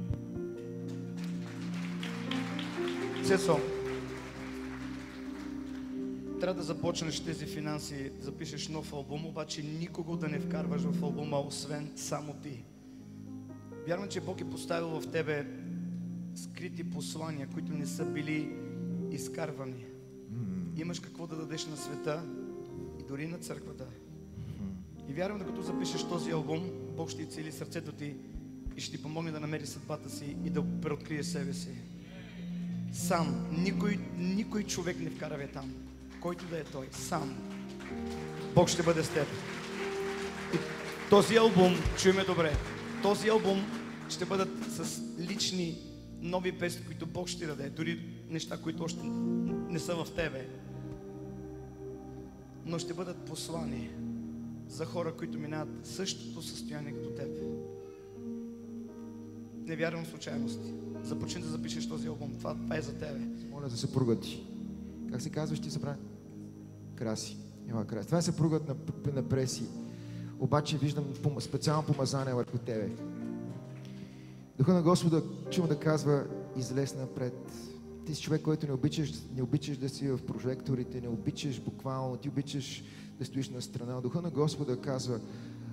Цецо, трябва да започнеш тези финанси, да запишеш нов албум, обаче никого да не вкарваш в албума, освен само ти. Вярвам, че Бог е поставил в тебе скрити послания, които не са били изкарвани. Mm. Имаш какво да дадеш на света и дори на църквата. Mm. И вярвам, докато запишеш този албум, Бог ще изцели сърцето ти и ще ти помогне да намери съдбата си и да преоткрие себе си. Сам. Никой, никой човек не вкарва там. Който да е той. Сам. Бог ще бъде с теб. И този албум, чуйме добре, този албум ще бъдат с лични нови песни, които Бог ще даде. Дори неща, които още не са в тебе. Но ще бъдат послани за хора, които минават същото състояние като теб. Не вярвам в случайности. Започни да запишеш този албум. Това, това е за тебе. Моля за съпругът ти. Как се казваш ти събран? Краси. Ела Краси. Това е съпругът на, на Преси. Обаче виждам специално помазание върху тебе. Духа на Господа чува да казва, излез напред. Ти си човек, който не обичаш, не обичаш да си в прожекторите, не обичаш буквално, ти обичаш да стоиш на страна. Духа на Господа казва,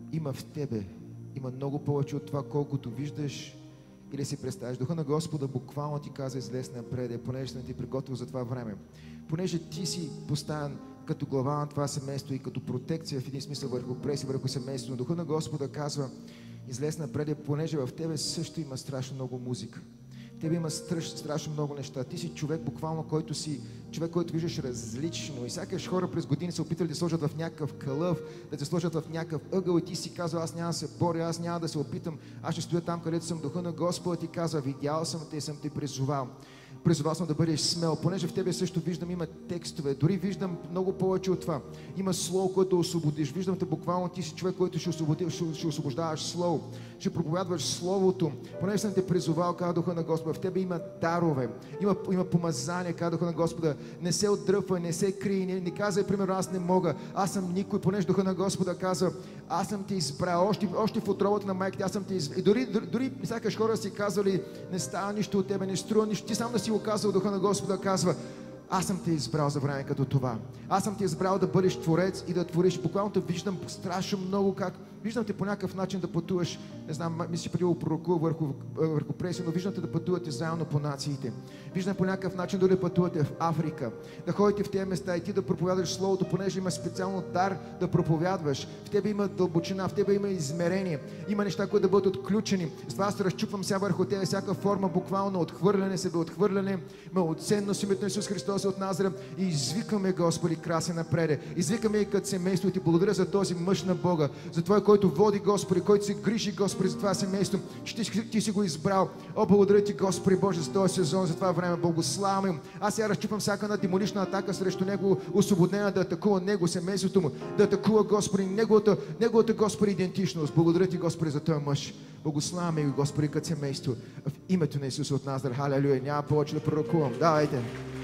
има в тебе. Има много повече от това, колкото виждаш или си представяш. Духа на Господа буквално ти каза: излез напред, понеже съм ти приготвил за това време. Понеже ти си поставен като глава на това семейство и като протекция в един смисъл върху преси, върху семейството. Духа на Господа казва: излез напред, понеже в тебе също има страшно много музика. В тебе има страш, страшно много неща. Ти си човек, буквално, който си човек, който виждаш различно. И сякаш хора през години се опитали да сложат в някакъв кълъв, да се сложат в някакъв ъгъл и ти си казва: аз няма да се боря, аз няма да се опитам, аз ще стоя там, където съм. Духа на Господа ти казва: видял съм те и съм те призовал. Призовал съм да бъдеш смел, понеже в тебе също виждам, има текстове, дори виждам много повече от това. Има слово, което освободиш. Виждам те буквално, ти си човек, който ще, освободи, ще, ще освобождаваш слово, ще проповядваш словото. Понеже съм те призовал, казва Духа на Господа, в тебе има дарове, има, има помазание, казва Духа на Господа. Не се отдръпвай, не се крий, не, не казвай, примерно, аз не мога, аз съм никой, понеже Духа на Господа казва: аз съм те избрал, още, още в отробата на майките, аз съм те избрал. И дори, дори, дори сякаш хора си казвали: не става нищо от тебе, не струва нищо, ти сам да си го казал. Духа на Господа казва: аз съм те избрал за време като това. Аз съм те избрал да бъдеш творец и да твориш. Буквално те виждам страшно много как. Виждам те по някакъв начин да пътуваш. Не знам, мисля, че преди го пророкува върху, върху преси, но виждам те да пътувате заедно по нациите. Виждам по някакъв начин да пътувате в Африка, да ходите в тези места и ти да проповядваш Словото, понеже има специално дар да проповядваш. В тебе има дълбочина, в тебе има измерение, има неща, които да бъдат отключени. С това аз разчупвам сега върху тебе всяка форма буквално отхвърляне, себе отхвърляне, малоценност, името на Исус Христос от Назарет, и извикваме, Господи, краси напреде. Извикаме и като семейство и ти благодаря за този мъж на Бога, за Твой, който води, Господи, който се грижи, Господи, за това семейство, че ти, ти си го избрал. О, благодаря ти, Господи Боже, за този сезон, за това време. Благославям. Аз сега разчупвам всяка една демонична атака срещу него, освободена да атакува него, семейството му, да атакува, Господи, неговата, неговата, Господи, идентичност. Благодаря ти, Господи, за този мъж. Благославяме го, Господи, като семейство. В името на Исус от Назарет. Халелуя. Няма повече да пророкувам. Давайте.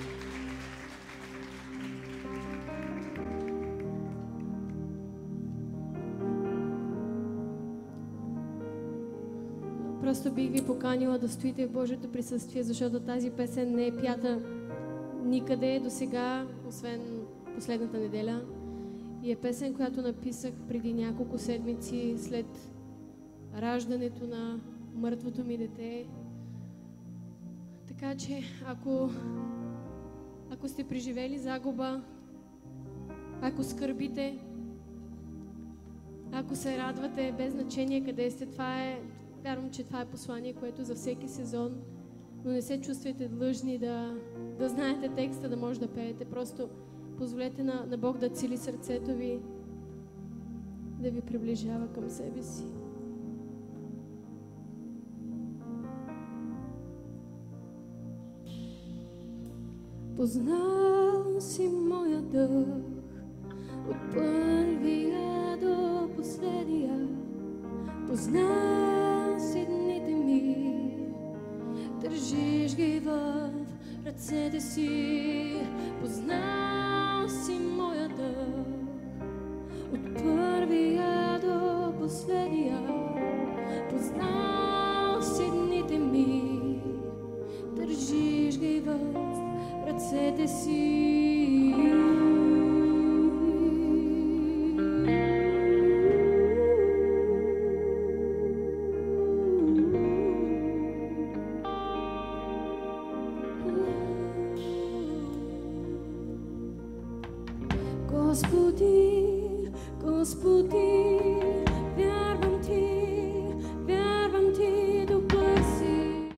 Просто бих ви поканила да стоите в Божието присъствие, защото тази песен не е пята никъде до сега, освен последната неделя. И е песен, която написах преди няколко седмици след раждането на мъртвото ми дете. Така че, ако, ако сте преживели загуба, ако скърбите, ако се радвате, без значение къде сте, това е, вярвам, че това е послание, което за всеки сезон, но не се чувствайте длъжни да, да знаете текста, да може да пеете. Просто позволете на, на Бог да цели сърцето ви, да ви приближава към себе си. Познал си моя дъх от първия до последния. Познал си дните ми, държиш ги в ръцете си. Познал